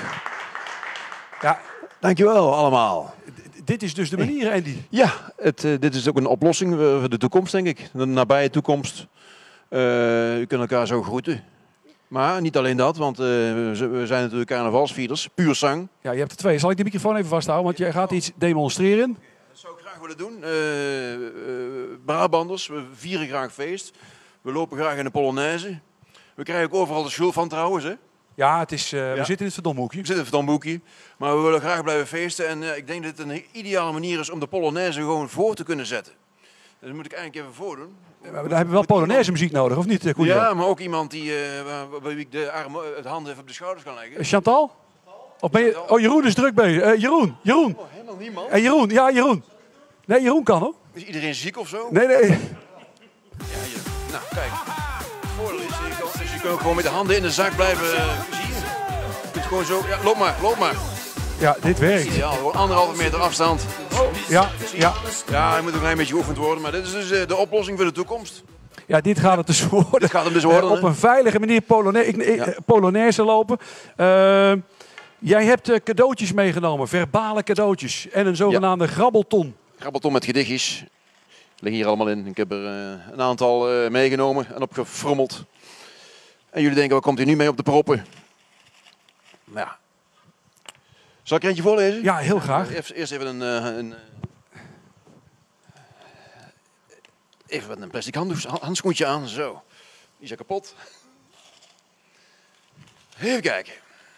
Ja, Dankjewel allemaal. d- dit is dus de manier, Andy. Ja, het, uh, dit is ook een oplossing uh, voor de toekomst, denk ik. De nabije toekomst. Uh, we kunnen elkaar zo groeten. Maar niet alleen dat, want uh, we we zijn natuurlijk carnavalsvierders. Puur zang. Ja, je hebt er twee. Zal ik de microfoon even vasthouden? Want jij gaat iets demonstreren. Dat zou ik graag willen doen. Uh, uh, Brabanders, we vieren graag feest. We lopen graag in de Polonaise. We krijgen ook overal de schuld van trouwens, hè. Ja, het is, uh, we Ja. zitten in het verdomhoekje. Ik zit in het verdomboekje, maar we willen graag blijven feesten. En uh, ik denk dat het een ideale manier is om de Polonaise gewoon voor te kunnen zetten. Dus dat moet ik eigenlijk even voordoen. Maar daar hebben we wel Polonaise muziek nodig, of niet, Koen? Ja, maar ook iemand die, uh, waar, bij wie ik de arm, het hand even op de schouders kan leggen. Chantal? Of ben je... Oh, Jeroen is druk bezig. Uh, Jeroen, Jeroen. Oh, helemaal niemand. Hey, Jeroen, ja, Jeroen. Nee, Jeroen kan hoor. Is iedereen ziek of zo? Nee, nee. Ja, je, nou, kijk. Het voordeel is, je kan, dus je kunt gewoon met de handen in de zak blijven uh, zien. Je kunt gewoon zo, ja, loop maar, loop maar. Ja, dit werkt. Ideaal, gewoon anderhalve meter afstand. Ja, ja. Ja, je moet een klein beetje geoefend worden, maar dit is dus uh, de oplossing voor de toekomst. Ja, dit gaat het dus worden. Dit gaat hem dus worden, Uh, op hè? een veilige manier Polona ik, ik, Ja. Polonaise lopen. Uh, jij hebt uh, cadeautjes meegenomen, verbale cadeautjes. En een zogenaamde grabbelton. Grabbelton met gedichtjes. Liggen hier allemaal in. Ik heb er uh, een aantal uh, meegenomen en opgefrommeld. En jullie denken, wat komt hij nu mee op de proppen? Nou ja. Zal ik er eentje voorlezen? Ja, heel graag. Eerst, eerst even een, uh, een... Even met een plastic handdoek, handschoentje aan. Zo. Die is ja kapot. Even kijken.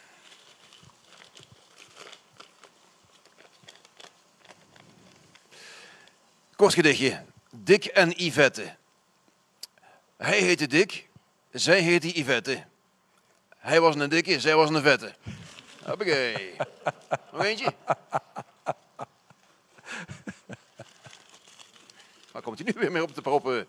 Kort gedichtje. Dick en Yvette. Hij heette Dick, zij heette Yvette. Hij was een dikke, zij was een vette. Hoppakee. Nog eentje. Waar komt hij nu weer mee op te proppen?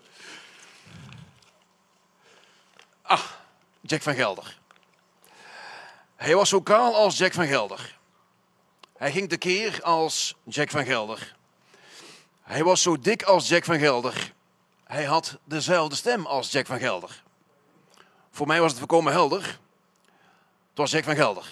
Ah, Jack van Gelder. Hij was zo kaal als Jack van Gelder. Hij ging tekeer als Jack van Gelder. Hij was zo dik als Jack van Gelder. Hij had dezelfde stem als Jack van Gelder. Voor mij was het volkomen helder. Het was Jack van Gelder.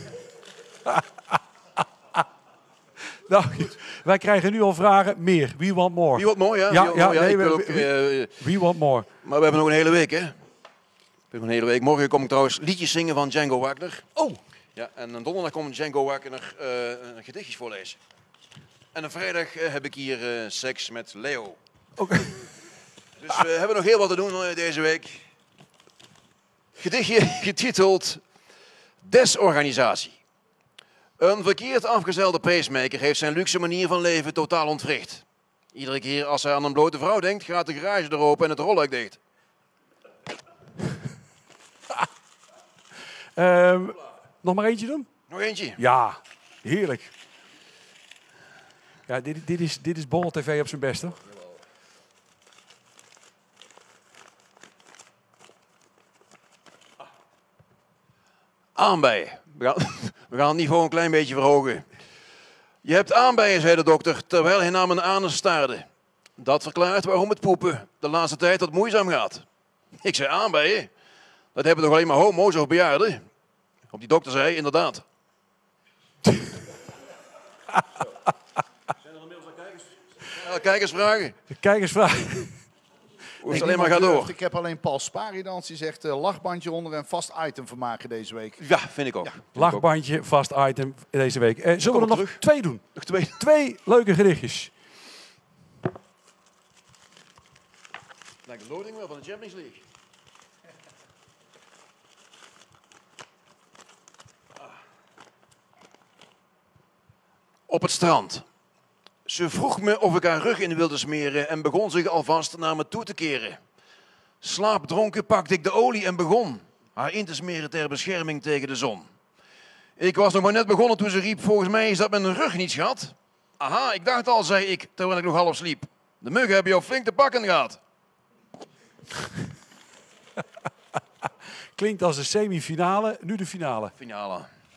Nou, wij krijgen nu al vragen. Meer. We want more. Wie wat mooi, ja? Ja, Wie ja, mooi, ja. nee, Ik wil we- ook, we- eh, We want more. maar we hebben nog een hele week, hè? We hebben een hele week. Morgen kom ik trouwens liedjes zingen van Django Wagner. Oh. Ja, en een donderdag komt Django Wagner uh, gedichtjes voorlezen. En een vrijdag uh, heb ik hier uh, seks met Leo. Oké. Dus we hebben nog heel wat te doen uh, deze week. Gedichtje getiteld Desorganisatie. Een verkeerd afgezelde pacemaker heeft zijn luxe manier van leven totaal ontwricht. Iedere keer als hij aan een blote vrouw denkt, gaat de garage er open en het rolluik dicht. Um, nog maar eentje doen? Nog eentje. Ja, heerlijk. Ja, dit, dit, is, dit is Borrel T V op zijn best, toch? Aanbijen. We gaan, we gaan het niveau een klein beetje verhogen. Je hebt aanbijen, zei de dokter, terwijl hij naar mijn anus staarde. Dat verklaart waarom het poepen de laatste tijd wat moeizaam gaat. Ik zei aanbijen? Dat hebben toch alleen maar homo's of bejaarden? Op die dokter zei, inderdaad. Zijn er inmiddels al kijkers? Ja, kijkersvragen? Kijkersvragen. Hoe het alleen maar gaat door. Ik heb alleen Paul Sparidans die zegt uh, lachbandje onder en vast item vermaken deze week. Ja, vind ik ook. Ja. Lachbandje, vast item deze week. Eh, zullen we er nog terug. twee doen? Nog twee. Twee leuke gedichtjes. Lijkt de loading wel van de Champions League. Op het strand. Ze vroeg me of ik haar rug in wilde smeren en begon zich alvast naar me toe te keren. Slaapdronken pakte ik de olie en begon haar in te smeren ter bescherming tegen de zon. Ik was nog maar net begonnen toen ze riep, volgens mij is dat mijn rug niet, schat. Aha, ik dacht al, zei ik, terwijl ik nog half sliep. De muggen hebben jou flink te pakken gehad. Klinkt als een semifinale, nu de finale. Finale.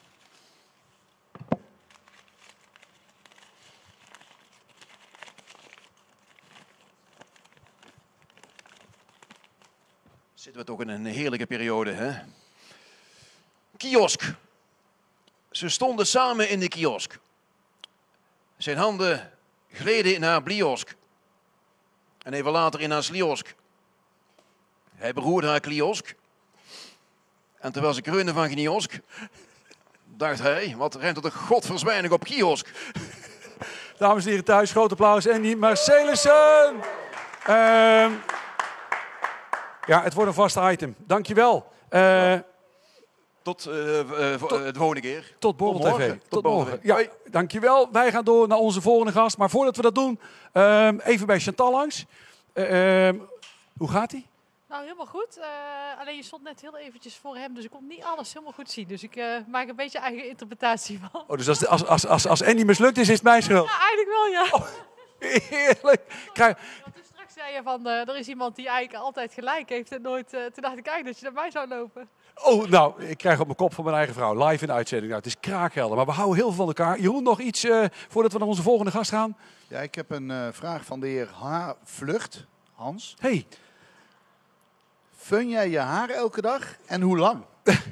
Zitten we toch in een heerlijke periode, hè? Kiosk. Ze stonden samen in de kiosk. Zijn handen gleden in haar bliosk. En even later in haar sliosk. Hij beroerde haar kliosk. En terwijl ze kreunde van geniosk, dacht hij, wat rent er toch godverzwijnig op kiosk. Dames en heren thuis, groot applaus. Andy Marcelissen. Uh, ja, het wordt een vast item. Dankjewel. Uh, Tot, uh, uh, tot de volgende keer. Tot Borrel T V. morgen. Tot, Tot morgen. morgen. Ja, Hoi. dankjewel. Wij gaan door naar onze volgende gast. Maar voordat we dat doen, uh, even bij Chantal langs. Uh, uh, hoe gaat ie? Nou, helemaal goed. Uh, alleen je stond net heel eventjes voor hem, dus ik kon niet alles helemaal goed zien. Dus ik uh, maak een beetje eigen interpretatie van. Oh, dus als, als, als, als, als Andy mislukt is, is het mijn schuld. Ja, eigenlijk wel, ja. Oh, heerlijk. Krijg... Want toen straks zei je van, uh, er is iemand die eigenlijk altijd gelijk heeft en nooit... Uh, toen dacht ik eigenlijk dat je naar mij zou lopen. Oh, nou, ik krijg op mijn kop van mijn eigen vrouw. Live in de uitzending. Nou, het is kraakhelder. Maar we houden heel veel van elkaar. Jeroen, nog iets uh, voordat we naar onze volgende gast gaan? Ja, ik heb een uh, vraag van de heer H. Vlucht. Hans. Hey. Fun jij je haar elke dag en hoe lang?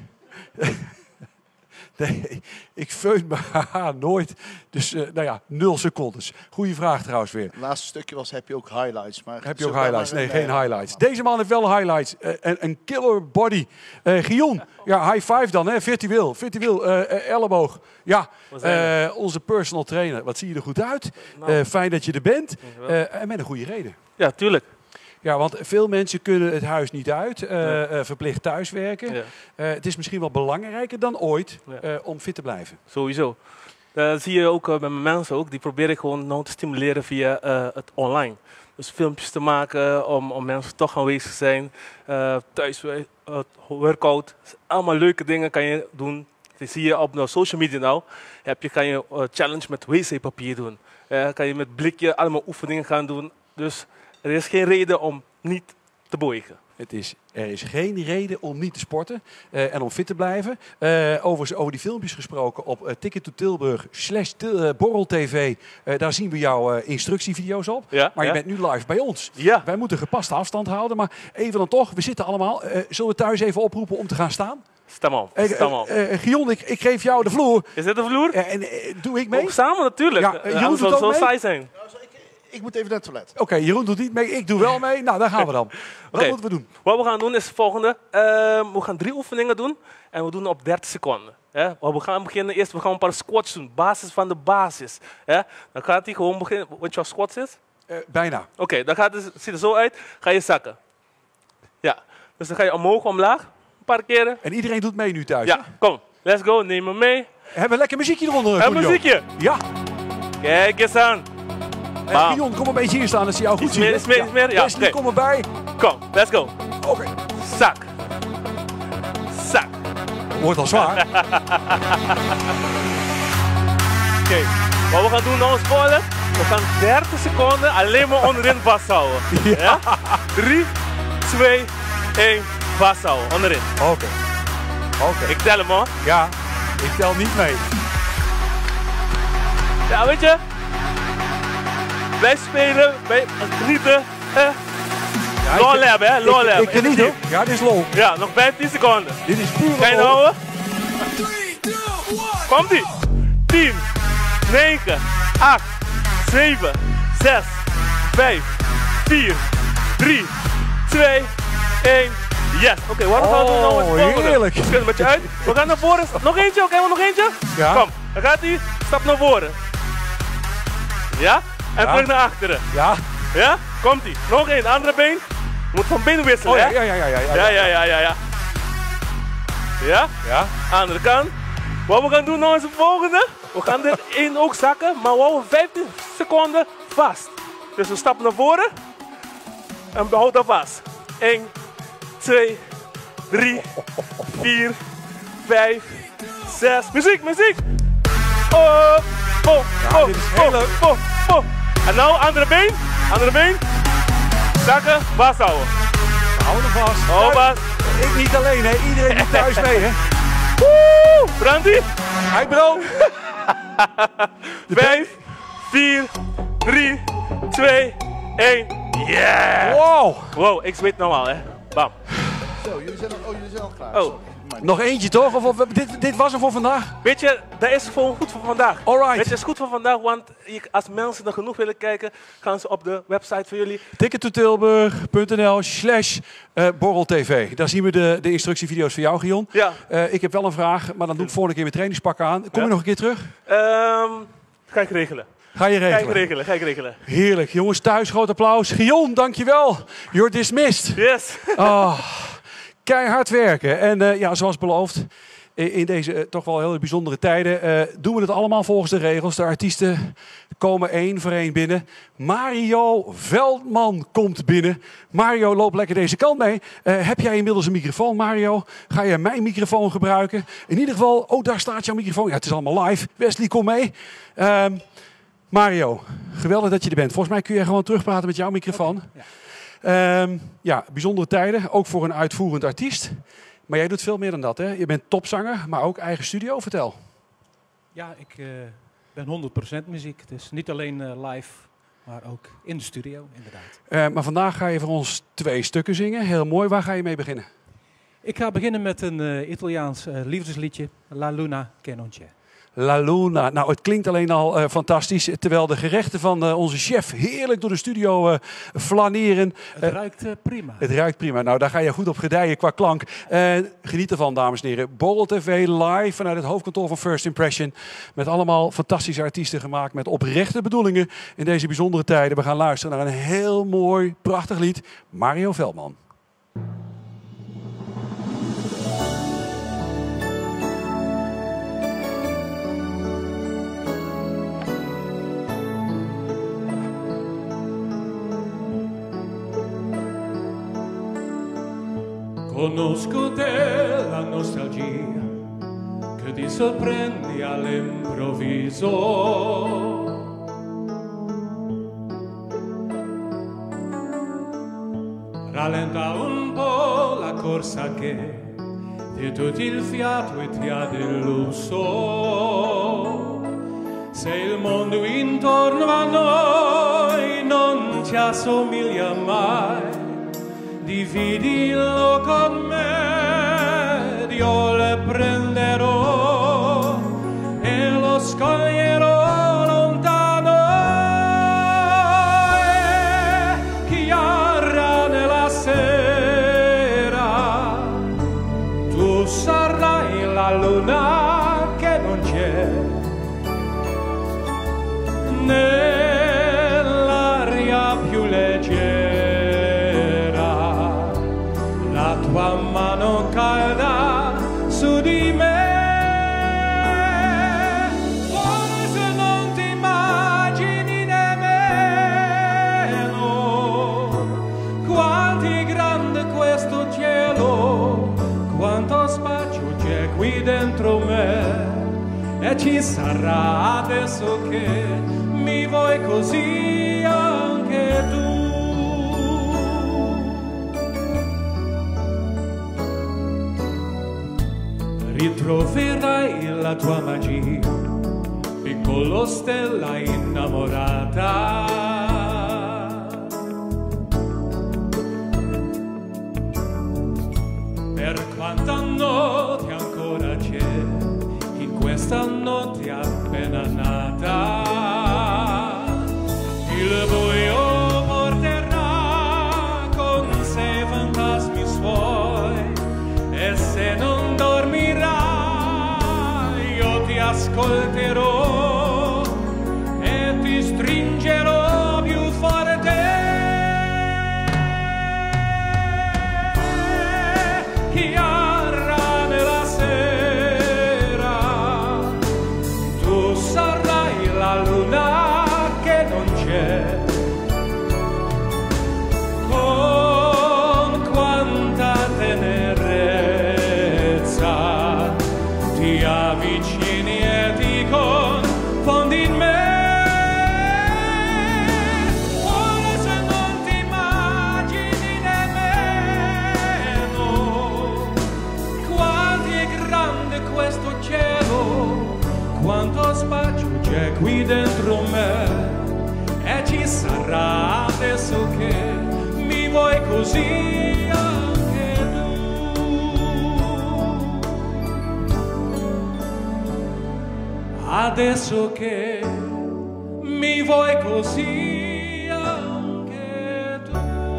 Nee, ik feun mijn haar nooit. Dus, uh, nou ja, nul secondes. Goeie vraag trouwens weer. Het laatste stukje was, heb je ook highlights? Maar heb je ook highlights? Nee, geen highlights. Deze man heeft wel highlights. Uh, een, een killer body. Uh, Guillaume, ja, high five dan, hè? Virtueel. Virtueel, uh, uh, elleboog. Ja, uh, onze personal trainer. Wat zie je er goed uit. Uh, fijn dat je er bent. Uh, en met een goede reden. Ja, tuurlijk. Ja, want veel mensen kunnen het huis niet uit, uh, Ja. uh, verplicht thuiswerken. Ja. Uh, het is misschien wel belangrijker dan ooit Ja. uh, om fit te blijven. Sowieso. Dat zie je ook uh, bij mijn mensen ook. Die proberen gewoon nou te stimuleren via uh, het online. Dus filmpjes te maken om, om mensen toch aanwezig te zijn. Uh, thuis, uh, workout. Allemaal leuke dingen kan je doen. Dat zie je op nou, social media nou. Heb je, kan je uh, challenge met wc-papier doen. Uh, kan je met blikje allemaal oefeningen gaan doen. Dus er is geen reden om niet te buigen. Het is, er is geen reden om niet te sporten uh, en om fit te blijven. Uh, overigens, over die filmpjes gesproken op uh, Ticket to Tilburg slash til, uh, Borrel T V. Uh, daar zien we jouw uh, instructievideo's op. Ja, maar je ja. bent nu live bij ons. Ja. Wij moeten gepaste afstand houden. Maar even dan toch, we zitten allemaal. Uh, zullen we thuis even oproepen om te gaan staan? Stam op. Uh, Stam op. uh, uh, Gion, ik, ik geef jou de vloer. Is dit de vloer? Uh, en uh, doe ik mee? Ook samen natuurlijk. Ja, uh, Jeroen Anders doet zou het ook zo mee? saai zijn. Ik moet even naar het toilet. Oké, okay, Jeroen doet niet mee. Ik doe wel mee. Nou, daar gaan we dan. Wat Okay. moeten we doen? Wat we gaan doen is het volgende. Uh, we gaan drie oefeningen doen en we doen op dertig seconden. Hè? We gaan beginnen eerst, we gaan een paar squats doen. Basis van de basis. Hè? Dan gaat hij gewoon beginnen. Weet je wat squats is? Uh, bijna. Oké, okay, dan gaat het, ziet er zo uit. Ga je zakken. Ja, dus dan ga je omhoog, omlaag. Een paar keren. En iedereen doet mee nu thuis? Ja, hè? kom. Let's go. Neem me mee. Hebben we lekker muziekje eronder? Een Julio? muziekje. Ja. Kijk eens aan. Uh, Gion, kom een beetje hier staan, dat ze jou goed Iets zien. meer, iets meer, iets meer. Ja, Wesley, oké. kom erbij. Kom, let's go. Oké. Okay. Zak. Zak. Wordt al zwaar. Oké, okay. Wat we gaan doen nou is volgende. We gaan dertig seconden alleen maar onderin vasthouden. Ja. Ja? drie, twee, één, vasthouden. Onderin. Oké. Okay. Oké. Okay. Ik tel hem hoor. Ja, ik tel niet mee. Ja, weet je. Wij spelen, wij genieten. Eh. Ja, lol hebben, hè? Lol ik, hebben. Ik geniet hoor. Ja, dit is lol. Ja, nog vijftien seconden. Dit is puur Kan je lol. houden? Komt ie. tien, negen, acht, zeven, zes, vijf, vier, drie, twee, één. Yes. Oké, okay, wat we gaan doen nou is het volgende. Heerlijk. Schud een beetje uit. We gaan naar voren. Nog eentje, oké, okay, nog eentje? Ja. Kom, dan gaat hij. Stap naar voren. Ja? En Ja. terug naar achteren. Ja. Ja? Komt ie. Nog één, andere been. Moet van been wisselen, Oh, ja, hè? ja, ja, ja, ja, Ja, ja, ja, ja, ja. Ja? Ja. Andere kant. Wat we gaan doen nou is het volgende. We gaan dit in ook zakken, maar we houden vijftien seconden vast. Dus we stappen naar voren. En we houden vast. één, twee, drie, vier, vijf, zes. Muziek, muziek. Oh, oh, oh, dit is heel oh, leuk. oh, oh. En nou, andere been. Andere been. Zakken, vasthouden. Hou hem vast. Hou vast. Ik niet alleen, hè. Iedereen doet thuis mee, hè. Woe! Brandy. Hi, bro. Vijf, vier, drie, twee, één. Yeah! Wow. Wow, ik zweet normaal, hè. Bam. Zo, jullie zijn al, oh, jullie zijn al klaar. Oh. Sorry. Maar- Nog eentje toch? Of, of dit, dit was hem voor vandaag? Weet je, dat is gewoon goed voor vandaag. Alright. Weet je, dat is goed voor vandaag, want je- als mensen er genoeg willen kijken, gaan ze op de website van jullie. ticket to tilburg punt n l slash borrel t v. Daar zien we de, de instructievideo's van jou, Gion. Ja. Uh, ik heb wel een vraag, maar dan doe ik volgende keer mijn trainingspak aan. Kom Ja. je nog een keer terug? Ehm ga ik regelen. Ga je Ga ik regelen? regelen, ga ik regelen. Heerlijk. Jongens, thuis groot applaus. Gion, dankjewel. You're dismissed. Yes. Oh, keihard werken. En uh, ja, zoals beloofd, in, in deze uh, toch wel heel bijzondere tijden uh, doen we het allemaal volgens de regels. De artiesten komen één voor één binnen. Mario Veldman komt binnen. Mario, loop lekker deze kant mee. Uh, heb jij inmiddels een microfoon, Mario? Ga je mijn microfoon gebruiken? In ieder geval, oh, daar staat jouw microfoon. Ja, het is allemaal live. Wesley, kom mee. Um, Mario, geweldig dat je er bent. Volgens mij kun je gewoon terugpraten met jouw microfoon. Ja. Um, ja, bijzondere tijden, ook voor een uitvoerend artiest. Maar jij doet veel meer dan dat, hè? Je bent topzanger, maar ook eigen studio. Vertel. Ja, ik uh, ben honderd procent muziek. Dus niet alleen uh, live, maar ook in de studio, inderdaad. Uh, maar vandaag ga je voor ons twee stukken zingen. Heel mooi. Waar ga je mee beginnen? Ik ga beginnen met een uh, Italiaans uh, liefdesliedje, La Luna che non c'è. La Luna. Nou, het klinkt alleen al uh, fantastisch. Terwijl de gerechten van uh, onze chef heerlijk door de studio uh, flaneren. Het uh, ruikt uh, prima. Het ruikt prima. Nou, daar ga je goed op gedijen qua klank. Uh, geniet ervan, dames en heren. Borrel T V live vanuit het hoofdkantoor van First Impression. Met allemaal fantastische artiesten gemaakt. Met oprechte bedoelingen in deze bijzondere tijden. We gaan luisteren naar een heel mooi, prachtig lied. Mario Veldman. Conosco te la nostalgia che ti sorprendi all'improvviso. Rallenta un po' la corsa che ti toglie il fiato e ti ha deluso. Se il mondo intorno a noi non ti assomiglia mai, dividilo con me, io le prenderò e lo scoglierò lontano. E chiara nella sera, tu sarai la luna che non c'è nell'aria più leggera. Tua mano calda su di me, forse non ti immagini nemmeno quanto è grande questo cielo, quanto spazio c'è qui dentro me, e ci sarà adesso che mi vuoi così anche tu. Ritroverai la tua magia, piccolo stella innamorata. Per quanta notte ancora c'è in questa notte appena nata, il buio porterà con sé fantasmi suoi, e se non dormirai io ti ascolterò e ti stringerò più forte. Chiara nella sera, tu sarai la luna che non c'è. Con quanta tenerezza ti avvicini e ti confondi in me. Forse non ti immagini nemmeno quanto è grande questo cielo, quanto spazio c'è qui dentro me, e ci sarà adesso che mi vuoi così anche tu. Adesso che mi vuoi così anche tu.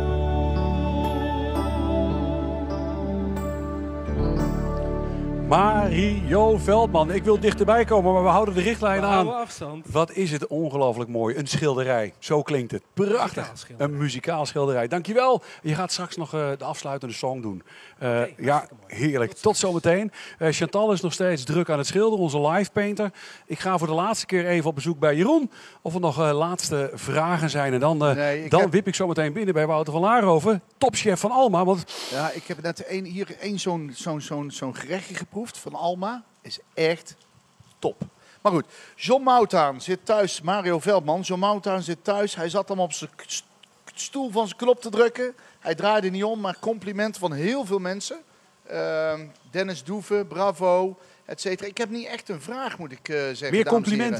Mario Veldman. Ik wil dichterbij komen, maar we houden de richtlijn We aan. houden afstand. Wat is het ongelooflijk mooi. Een schilderij. Zo klinkt het. Prachtig. Een muzikaal schilderij. Dankjewel. Je gaat straks nog uh, de afsluitende song doen. Uh, okay, ja, heerlijk. Tot, Tot zometeen. Uh, Chantal is nog steeds druk aan het schilderen. Onze live painter. Ik ga voor de laatste keer even op bezoek bij Jeroen. Of er nog uh, laatste vragen zijn. En dan, uh, nee, dan heb... wip ik zo meteen binnen bij Wouter van Laarhoven. Topchef van Alma. Want... Ja, ik heb net een, hier één zo'n zo'n zo'n zo'n gerechtje geproefd van Alma. Is echt top. Maar goed, John Moutaan zit thuis. Mario Veldman. John Moutaan zit thuis. Hij zat hem op zijn stoel van zijn knop te drukken. Hij draaide niet om, maar complimenten van heel veel mensen. Uh, Dennis Doeven, bravo, et cetera. Ik heb niet echt een vraag, moet ik uh, zeggen. Meer complimenten.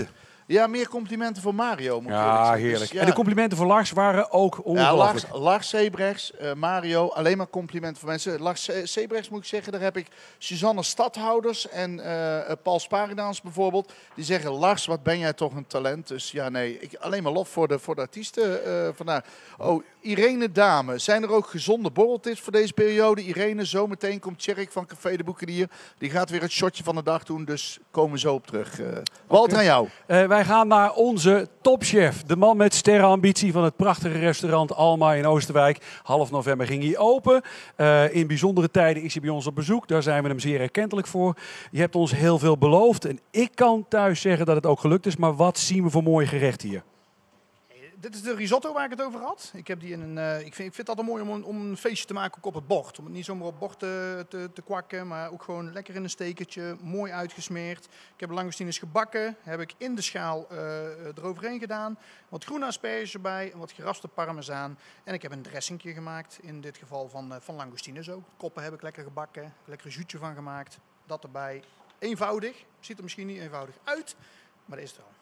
Ja, meer complimenten voor Mario. Moet ik eerlijk Ja, zeggen. heerlijk. Dus, ja. En de complimenten voor Lars waren ook Ja, ongelooflijk. Lars, Lars Sebrechts, uh, Mario, alleen maar complimenten voor mensen. Lars Sebrechts moet ik zeggen, daar heb ik Suzanne Stadhouders en uh, Paul Sparidaans bijvoorbeeld. Die zeggen, Lars, wat ben jij toch een talent. Dus ja, nee, ik, alleen maar lof voor de, voor de artiesten uh, vandaag. Oh, Irene Dame, zijn er ook gezonde borreltips voor deze periode? Irene, zometeen komt Tjerk van Café de Boekenier. Die gaat weer het shotje van de dag doen, dus komen we zo op terug. Uh, Walter, Okay. aan jou. Uh, wij gaan naar onze topchef. De man met sterrenambitie van het prachtige restaurant Alma in Oosterwijk. Half november ging hij open. Uh, in bijzondere tijden is hij bij ons op bezoek. Daar zijn we hem zeer erkentelijk voor. Je hebt ons heel veel beloofd. En ik kan thuis zeggen dat het ook gelukt is. Maar wat zien we voor mooi gerecht hier? Dit is de risotto waar ik het over had. Ik, heb die in een, uh, ik, vind, ik vind het altijd mooi om een, om een feestje te maken ook op het bord. Om het niet zomaar op het bord te, te, te kwakken, maar ook gewoon lekker in een stekertje, mooi uitgesmeerd. Ik heb langoustines gebakken, heb ik in de schaal uh, eroverheen gedaan. Wat groene asperges erbij, wat geraspte parmezaan. En ik heb een dressingje gemaakt, in dit geval van, uh, van langoustines ook. Koppen heb ik lekker gebakken, lekker een zuutje van gemaakt. Dat erbij. Eenvoudig, ziet er misschien niet eenvoudig uit, maar dat is het wel.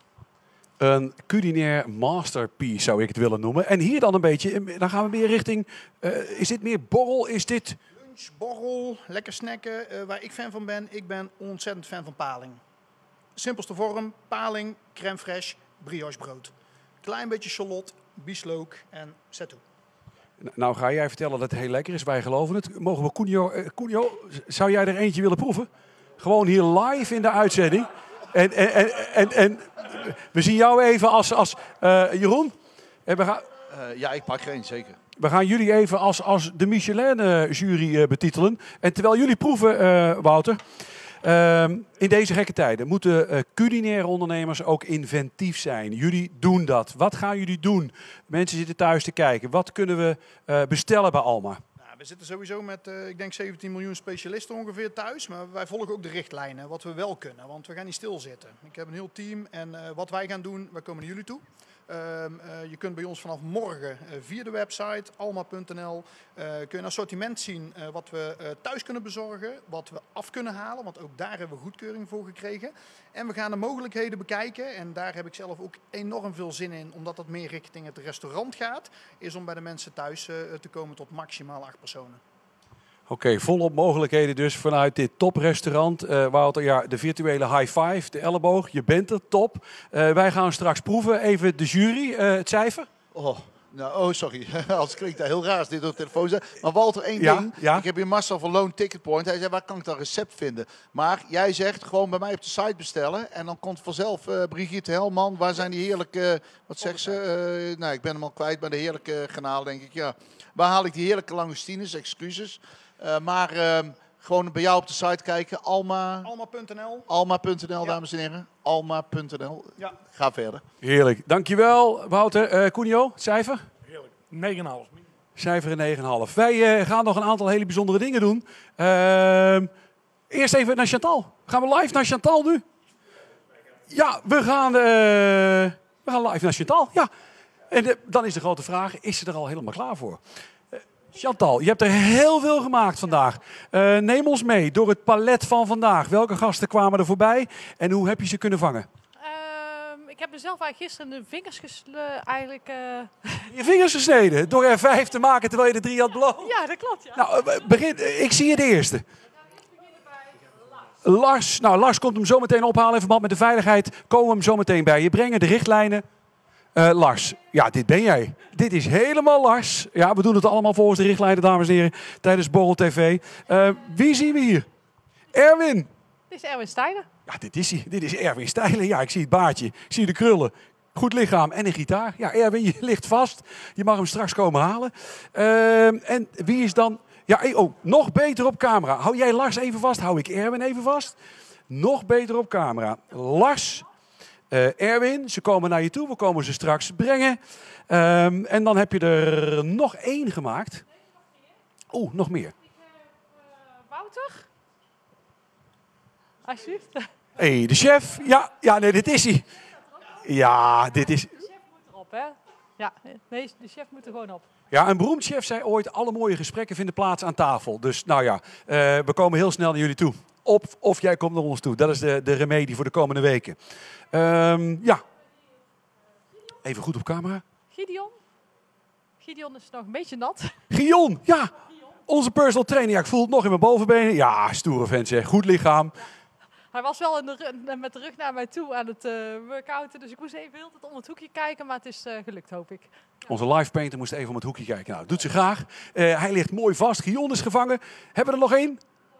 Een culinair masterpiece zou ik het willen noemen. En hier dan een beetje, dan gaan we meer richting, uh, is dit meer borrel, is dit... Lunch, borrel, lekker snacken. Uh, waar ik fan van ben, ik ben ontzettend fan van paling. Simpelste vorm, paling, crème fraîche, brioche brood. Klein beetje shallot, bieslook en zetou. Nou ga jij vertellen dat het heel lekker is, wij geloven het. Mogen we Cunio, uh, Cunio, zou jij er eentje willen proeven? Gewoon hier live in de uitzending. En, en, en, en, en we zien jou even als, als uh, Jeroen. En we gaan, uh, ja, ik pak er één, zeker. We gaan jullie even als, als de Michelin-jury uh, betitelen. En terwijl jullie proeven, uh, Wouter, uh, in deze gekke tijden moeten uh, culinaire ondernemers ook inventief zijn. Jullie doen dat. Wat gaan jullie doen? Mensen zitten thuis te kijken. Wat kunnen we uh, bestellen bij Alma? We zitten sowieso met, uh, ik denk, zeventien miljoen specialisten ongeveer thuis. Maar wij volgen ook de richtlijnen, wat we wel kunnen. Want we gaan niet stilzitten. Ik heb een heel team en uh, wat wij gaan doen, wij komen naar jullie toe. Uh, uh, je kunt bij ons vanaf morgen uh, via de website alma punt n l uh, kun je een assortiment zien uh, wat we uh, thuis kunnen bezorgen, wat we af kunnen halen, want ook daar hebben we goedkeuring voor gekregen. En we gaan de mogelijkheden bekijken en daar heb ik zelf ook enorm veel zin in, omdat dat meer richting het restaurant gaat, is om bij de mensen thuis uh, te komen tot maximaal acht personen. Oké, okay, volop mogelijkheden dus vanuit dit toprestaurant. Uh, Wouter, ja, de virtuele high five, de elleboog, je bent er, top. Uh, wij gaan straks proeven. Even de jury, uh, het cijfer. Oh, nou, oh sorry, als klinkt dat heel raar als dit door de telefoon zijn. Maar Walter, één ja, ding. Ja. Ik heb hier Marcel van Loon Ticket Point. Hij zei, waar kan ik dat recept vinden? Maar jij zegt, gewoon bij mij op de site bestellen. En dan komt vanzelf uh, Brigitte Helman. Waar zijn die heerlijke, wat zegt ze? Uh, nou, ik ben hem al kwijt, maar de heerlijke garnaal, denk ik. Ja. Waar haal ik die heerlijke langoustines? Excuses. Uh, maar uh, gewoon bij jou op de site kijken. Alma. Alma punt n l. Alma punt n l, ja. dames en heren. Alma punt n l. Ja. Ga verder. Heerlijk. Dankjewel, Wouter. Uh, Cunio, cijfer? Heerlijk. negen komma vijf. Cijfer een negen komma vijf. Wij uh, gaan nog een aantal hele bijzondere dingen doen. Uh, eerst even naar Chantal. Gaan we live naar Chantal nu? Ja, we gaan, uh, we gaan live naar Chantal. Ja. En de, dan is de grote vraag, is ze er al helemaal klaar voor? Chantal, je hebt er heel veel gemaakt vandaag. Uh, neem ons mee door het palet van vandaag. Welke gasten kwamen er voorbij en hoe heb je ze kunnen vangen? Um, ik heb mezelf eigenlijk gisteren de vingers gesle- eigenlijk... Uh... Je vingers gesneden door er vijf te maken terwijl je er drie had beloofd? Ja, dat klopt. Ja. Nou, uh, begin, ik zie het eerste. Lars, nou Lars komt hem zo meteen ophalen in verband met de veiligheid. Komen we hem zo meteen bij je brengen, de richtlijnen. Uh, Lars, ja, dit ben jij. Dit is helemaal Lars. Ja, we doen het allemaal volgens de richtlijnen, dames en heren, tijdens Borrel T V. Uh, wie zien we hier? Erwin. Dit is Erwin Steijnen. Ja, dit is hij. Dit is Erwin Steijnen. Ja, ik zie het baardje. Ik zie de krullen. Goed lichaam en een gitaar. Ja, Erwin, je ligt vast. Je mag hem straks komen halen. Uh, en wie is dan... Ja, oh, nog beter op camera. Hou jij Lars even vast, hou ik Erwin even vast. Nog beter op camera. Lars... Uh, Erwin, ze komen naar je toe. We komen ze straks brengen. Um, en dan heb je er nog één gemaakt. Oeh, nog meer. Ik heb uh, Wouter. Alsjeblieft. Hé, hey, de chef. Ja, ja, nee, dit is hij. Ja, dit is... De chef moet erop, hè? Ja, nee, de chef moet er gewoon op. Ja, een beroemd chef zei ooit, alle mooie gesprekken vinden plaats aan tafel. Dus nou ja, uh, we komen heel snel naar jullie toe. Op, of jij komt naar ons toe. Dat is de, de remedie voor de komende weken. Um, ja, Even goed op camera. Gideon. Gideon is nog een beetje nat. Gion, ja. Onze personal trainer. Ja, ik voel het nog in mijn bovenbenen. Ja, stoere vent zeg. Goed lichaam. Hij was wel in de ru- met de rug naar mij toe aan het uh, workouten. Dus ik moest even heel tijd om het hoekje kijken. Maar het is uh, gelukt, hoop ik. Ja. Onze live painter moest even om het hoekje kijken. Nou, dat doet ze graag. Uh, hij ligt mooi vast. Gion is gevangen. Hebben we er nog één?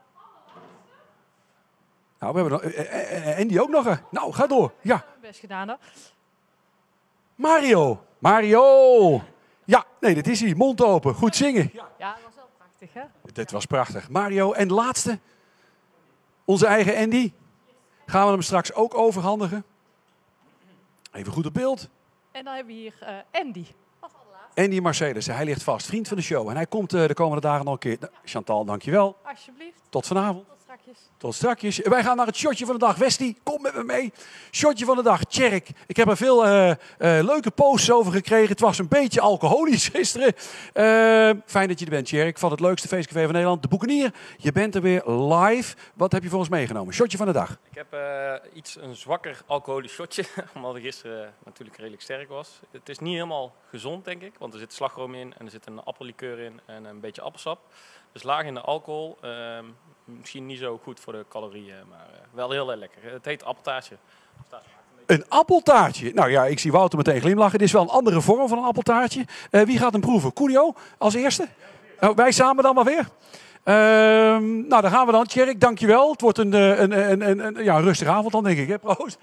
Nou, we hebben er nog... Uh, uh, Andy ook nog een. Nou, ga door. Ja. Best gedaan, hoor. Mario. Mario. Ja, nee, dit is hij. Mond open. Goed zingen. Ja, ja dat was wel prachtig, hè? Dit was prachtig. Mario. En de laatste. Onze eigen Andy. Gaan we hem straks ook overhandigen. Even goed op beeld. En dan hebben we hier uh, Andy. Andy Marcellus. Hij ligt vast. Vriend van de show. En hij komt uh, de komende dagen nog een keer. Nou, Chantal, dankjewel. Alsjeblieft. Tot vanavond. Tot strakjes. Tot strakjes. Wij gaan naar het shotje van de dag. Westie, kom met me mee. Shotje van de dag. Tjerk. Ik heb er veel uh, uh, leuke posts over gekregen. Het was een beetje alcoholisch gisteren. Uh, fijn dat je er bent, Tjerk. Van het leukste feestcafé van Nederland. De Boekenier. Je bent er weer live. Wat heb je voor ons meegenomen? Shotje van de dag. Ik heb uh, iets een zwakker alcoholisch shotje. Omdat het gisteren uh, natuurlijk redelijk sterk was. Het is niet helemaal gezond, denk ik. Want er zit slagroom in en er zit een appellikeur in en een beetje appelsap. Dus laag in de alcohol. Uh, misschien niet zo goed voor de calorieën, maar uh, wel heel erg lekker. Het heet appeltaartje. Een appeltaartje. Nou ja, ik zie Wouter meteen glimlachen. Dit is wel een andere vorm van een appeltaartje. Uh, wie gaat hem proeven? Cunio als eerste? Nou, wij samen dan maar weer. Uh, nou, daar gaan we dan. Tjerk, dankjewel. Het wordt een, een, een, een, een, ja, een rustige avond dan, denk ik. Hè? Proost.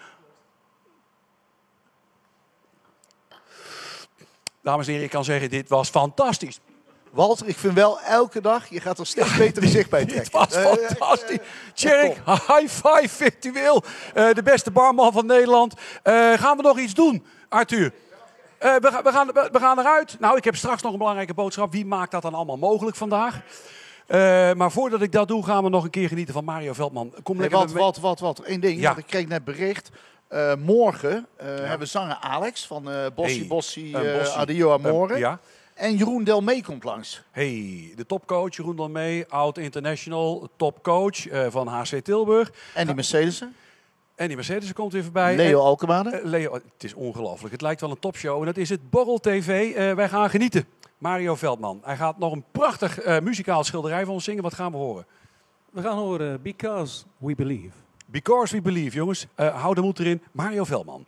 Dames en heren, ik kan zeggen, dit was fantastisch. Walter, ik vind wel elke dag, je gaat er steeds beter gezicht bij trekken. Het was fantastisch. Tjerk, high five virtueel. Uh, de beste barman van Nederland. Uh, gaan we nog iets doen, Arthur? Uh, we, we, gaan, we gaan eruit. Nou, ik heb straks nog een belangrijke boodschap. Wie maakt dat dan allemaal mogelijk vandaag? Uh, maar voordat ik dat doe, gaan we nog een keer genieten van Mario Veldman. Kom nee, wat, wat, wat, wat. Eén ding, ja. want ik kreeg net bericht. Uh, morgen uh, ja. hebben we zanger Alex van uh, Bossie hey. Bossie, uh, uh, Bossie. Adio Amore. Uh, ja. En Jeroen Delmee komt langs. Hey, de topcoach Jeroen Delmee, oud international topcoach uh, van H C Tilburg. En die Mercedesen. En die Mercedes komt weer voorbij. Leo en, Alkemade. Uh, Leo, het is ongelooflijk. Het lijkt wel een topshow. En dat is het Borrel T V. Uh, wij gaan genieten. Mario Veldman. Hij gaat nog een prachtig uh, muzikaal schilderij van ons zingen. Wat gaan we horen? We gaan horen Because We Believe. Because We Believe, jongens. Uh, hou de moed erin. Mario Veldman.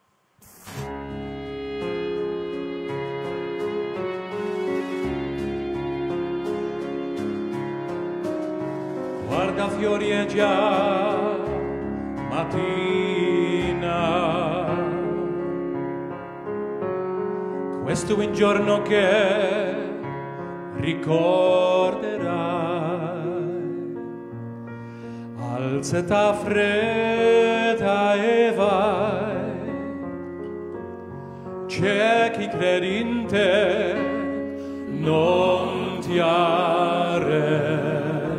Guarda fiori è già mattina, questo è un giorno che ricorderai. Alzata fretta e vai, c'è chi crede in te, non ti arrendere.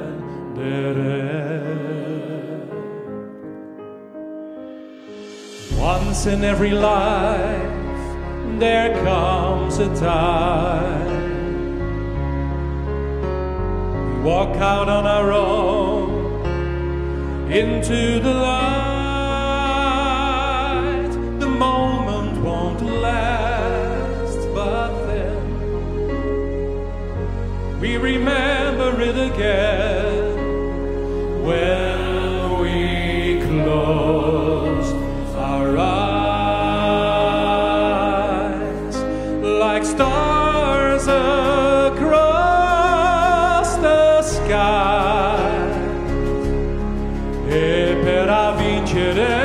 Once in every life there comes a time we walk out on our own into the light. The moment won't last, but then we remember it again. When we close our eyes, like stars across the sky, e per vincere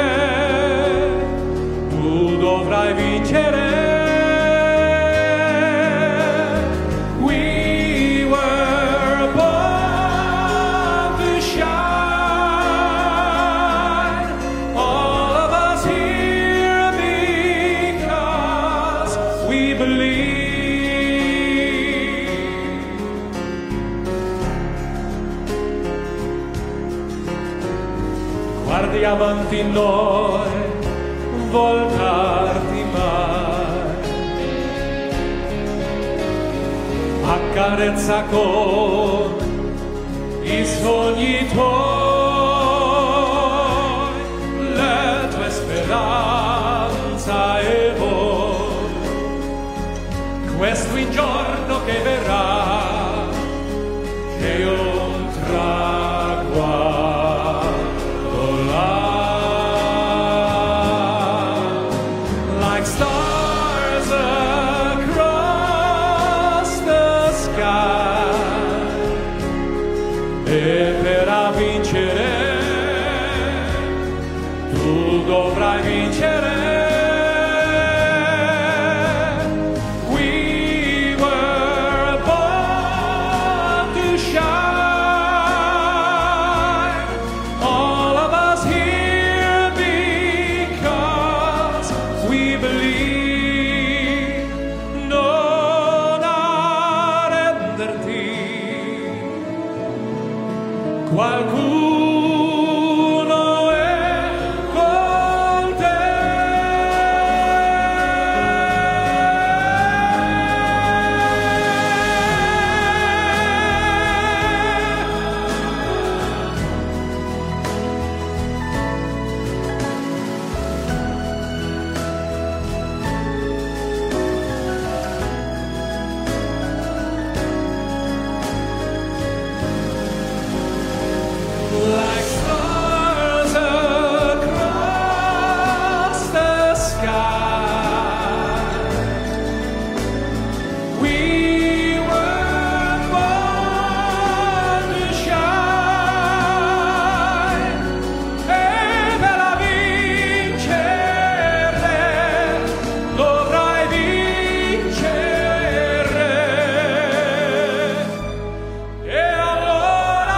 tu dovrai vincere. Avanti noi, voltarti mai, accarezza con i sogni tuoi, le tue speranze e voi. questo il giorno che verrà, che un traguardo là, like stars across the sky, e per vincere tu dovrai vincere. Qualcuno è con te. Like stars across the sky, we were born to shine, e per vincere dovrai vincere, e allora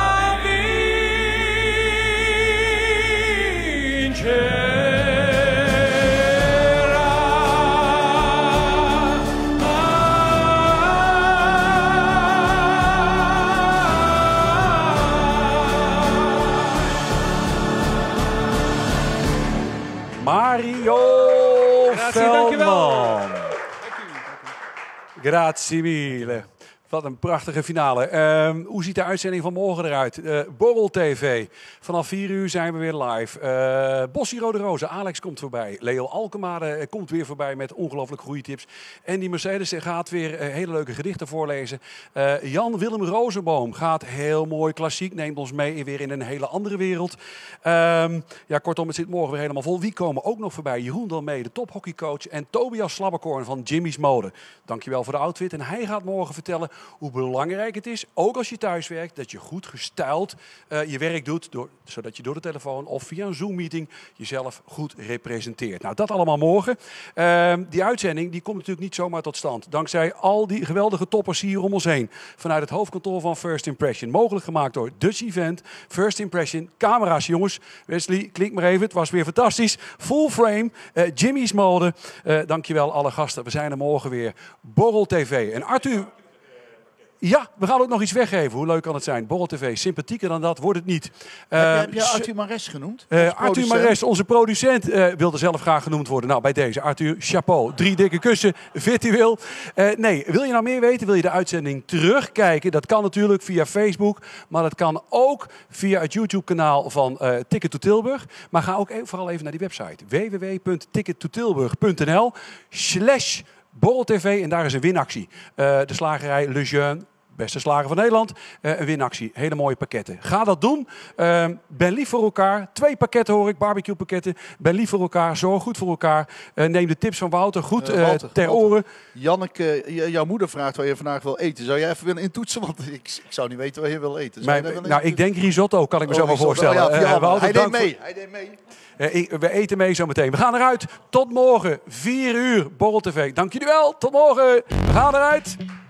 Mario Grazie, Veldman. dankjewel. Grazie mille. Wat een prachtige finale. Um, hoe ziet de uitzending van morgen eruit? Uh, Borrel T V. Vanaf vier uur zijn we weer live. Uh, Bossie Rode Rozen. Alex komt voorbij. Leo Alkemade komt weer voorbij met ongelooflijk goede tips. En die Mercedes gaat weer uh, hele leuke gedichten voorlezen. Uh, Jan-Willem Rozenboom gaat heel mooi klassiek. Neemt ons mee weer in een hele andere wereld. Um, ja, kortom, het zit morgen weer helemaal vol. Wie komen ook nog voorbij? Jeroen Delmee, de tophockeycoach. En Tobias Slabbekorn van Jimmy's Mode. Dankjewel voor de outfit. En hij gaat morgen vertellen hoe belangrijk het is, ook als je thuis werkt, dat je goed gestyled uh, je werk doet, door, zodat je door de telefoon of via een Zoom-meeting jezelf goed representeert. Nou, dat allemaal morgen. Uh, die uitzending die komt natuurlijk niet zomaar tot stand. Dankzij al die geweldige toppers hier om ons heen. Vanuit het hoofdkantoor van First Impression. Mogelijk gemaakt door Dutch Event, First Impression, camera's jongens. Wesley, klik maar even. Het was weer fantastisch. Full frame, uh, Jimmy's Mode. Uh, dankjewel alle gasten. We zijn er morgen weer. Borrel T V. En Arthur... Ja, we gaan ook nog iets weggeven. Hoe leuk kan het zijn? Borrel T V, sympathieker dan dat wordt het niet. Uh, heb je Arthur Mares genoemd? Uh, Arthur Mares, onze producent, uh, wilde zelf graag genoemd worden. Nou, bij deze. Arthur, chapeau. Drie dikke kussen, virtueel. Uh, nee, wil je nou meer weten? Wil je de uitzending terugkijken? Dat kan natuurlijk via Facebook. Maar dat kan ook via het YouTube-kanaal van uh, Ticket to Tilburg. Maar ga ook even, vooral even naar die website. w w w punt ticket to tilburg punt n l slash Borrel T V. En daar is een winactie. Uh, de slagerij Le Jeune. Beste slager van Nederland. Uh, een winactie. Hele mooie pakketten. Ga dat doen. Uh, ben lief voor elkaar. Twee pakketten hoor ik. Barbecue pakketten. Ben lief voor elkaar. Zorg goed voor elkaar. Uh, neem de tips van Wouter goed uh, Walter, ter Walter. oren. Janneke, uh, jouw moeder vraagt waar je vandaag wil eten. Zou jij even willen intoetsen? Want ik, ik zou niet weten waar je wil eten. Mijn, nou, eten? Ik denk risotto. Kan ik me oh, zo wel voorstellen. Oh, ja, uh, Wouter, hij, deed mee. Voor... hij deed mee. Uh, ik, we eten mee zo meteen. We gaan eruit. Tot morgen. vier uur. Borrel T V. Dank jullie wel. Tot morgen. We gaan eruit.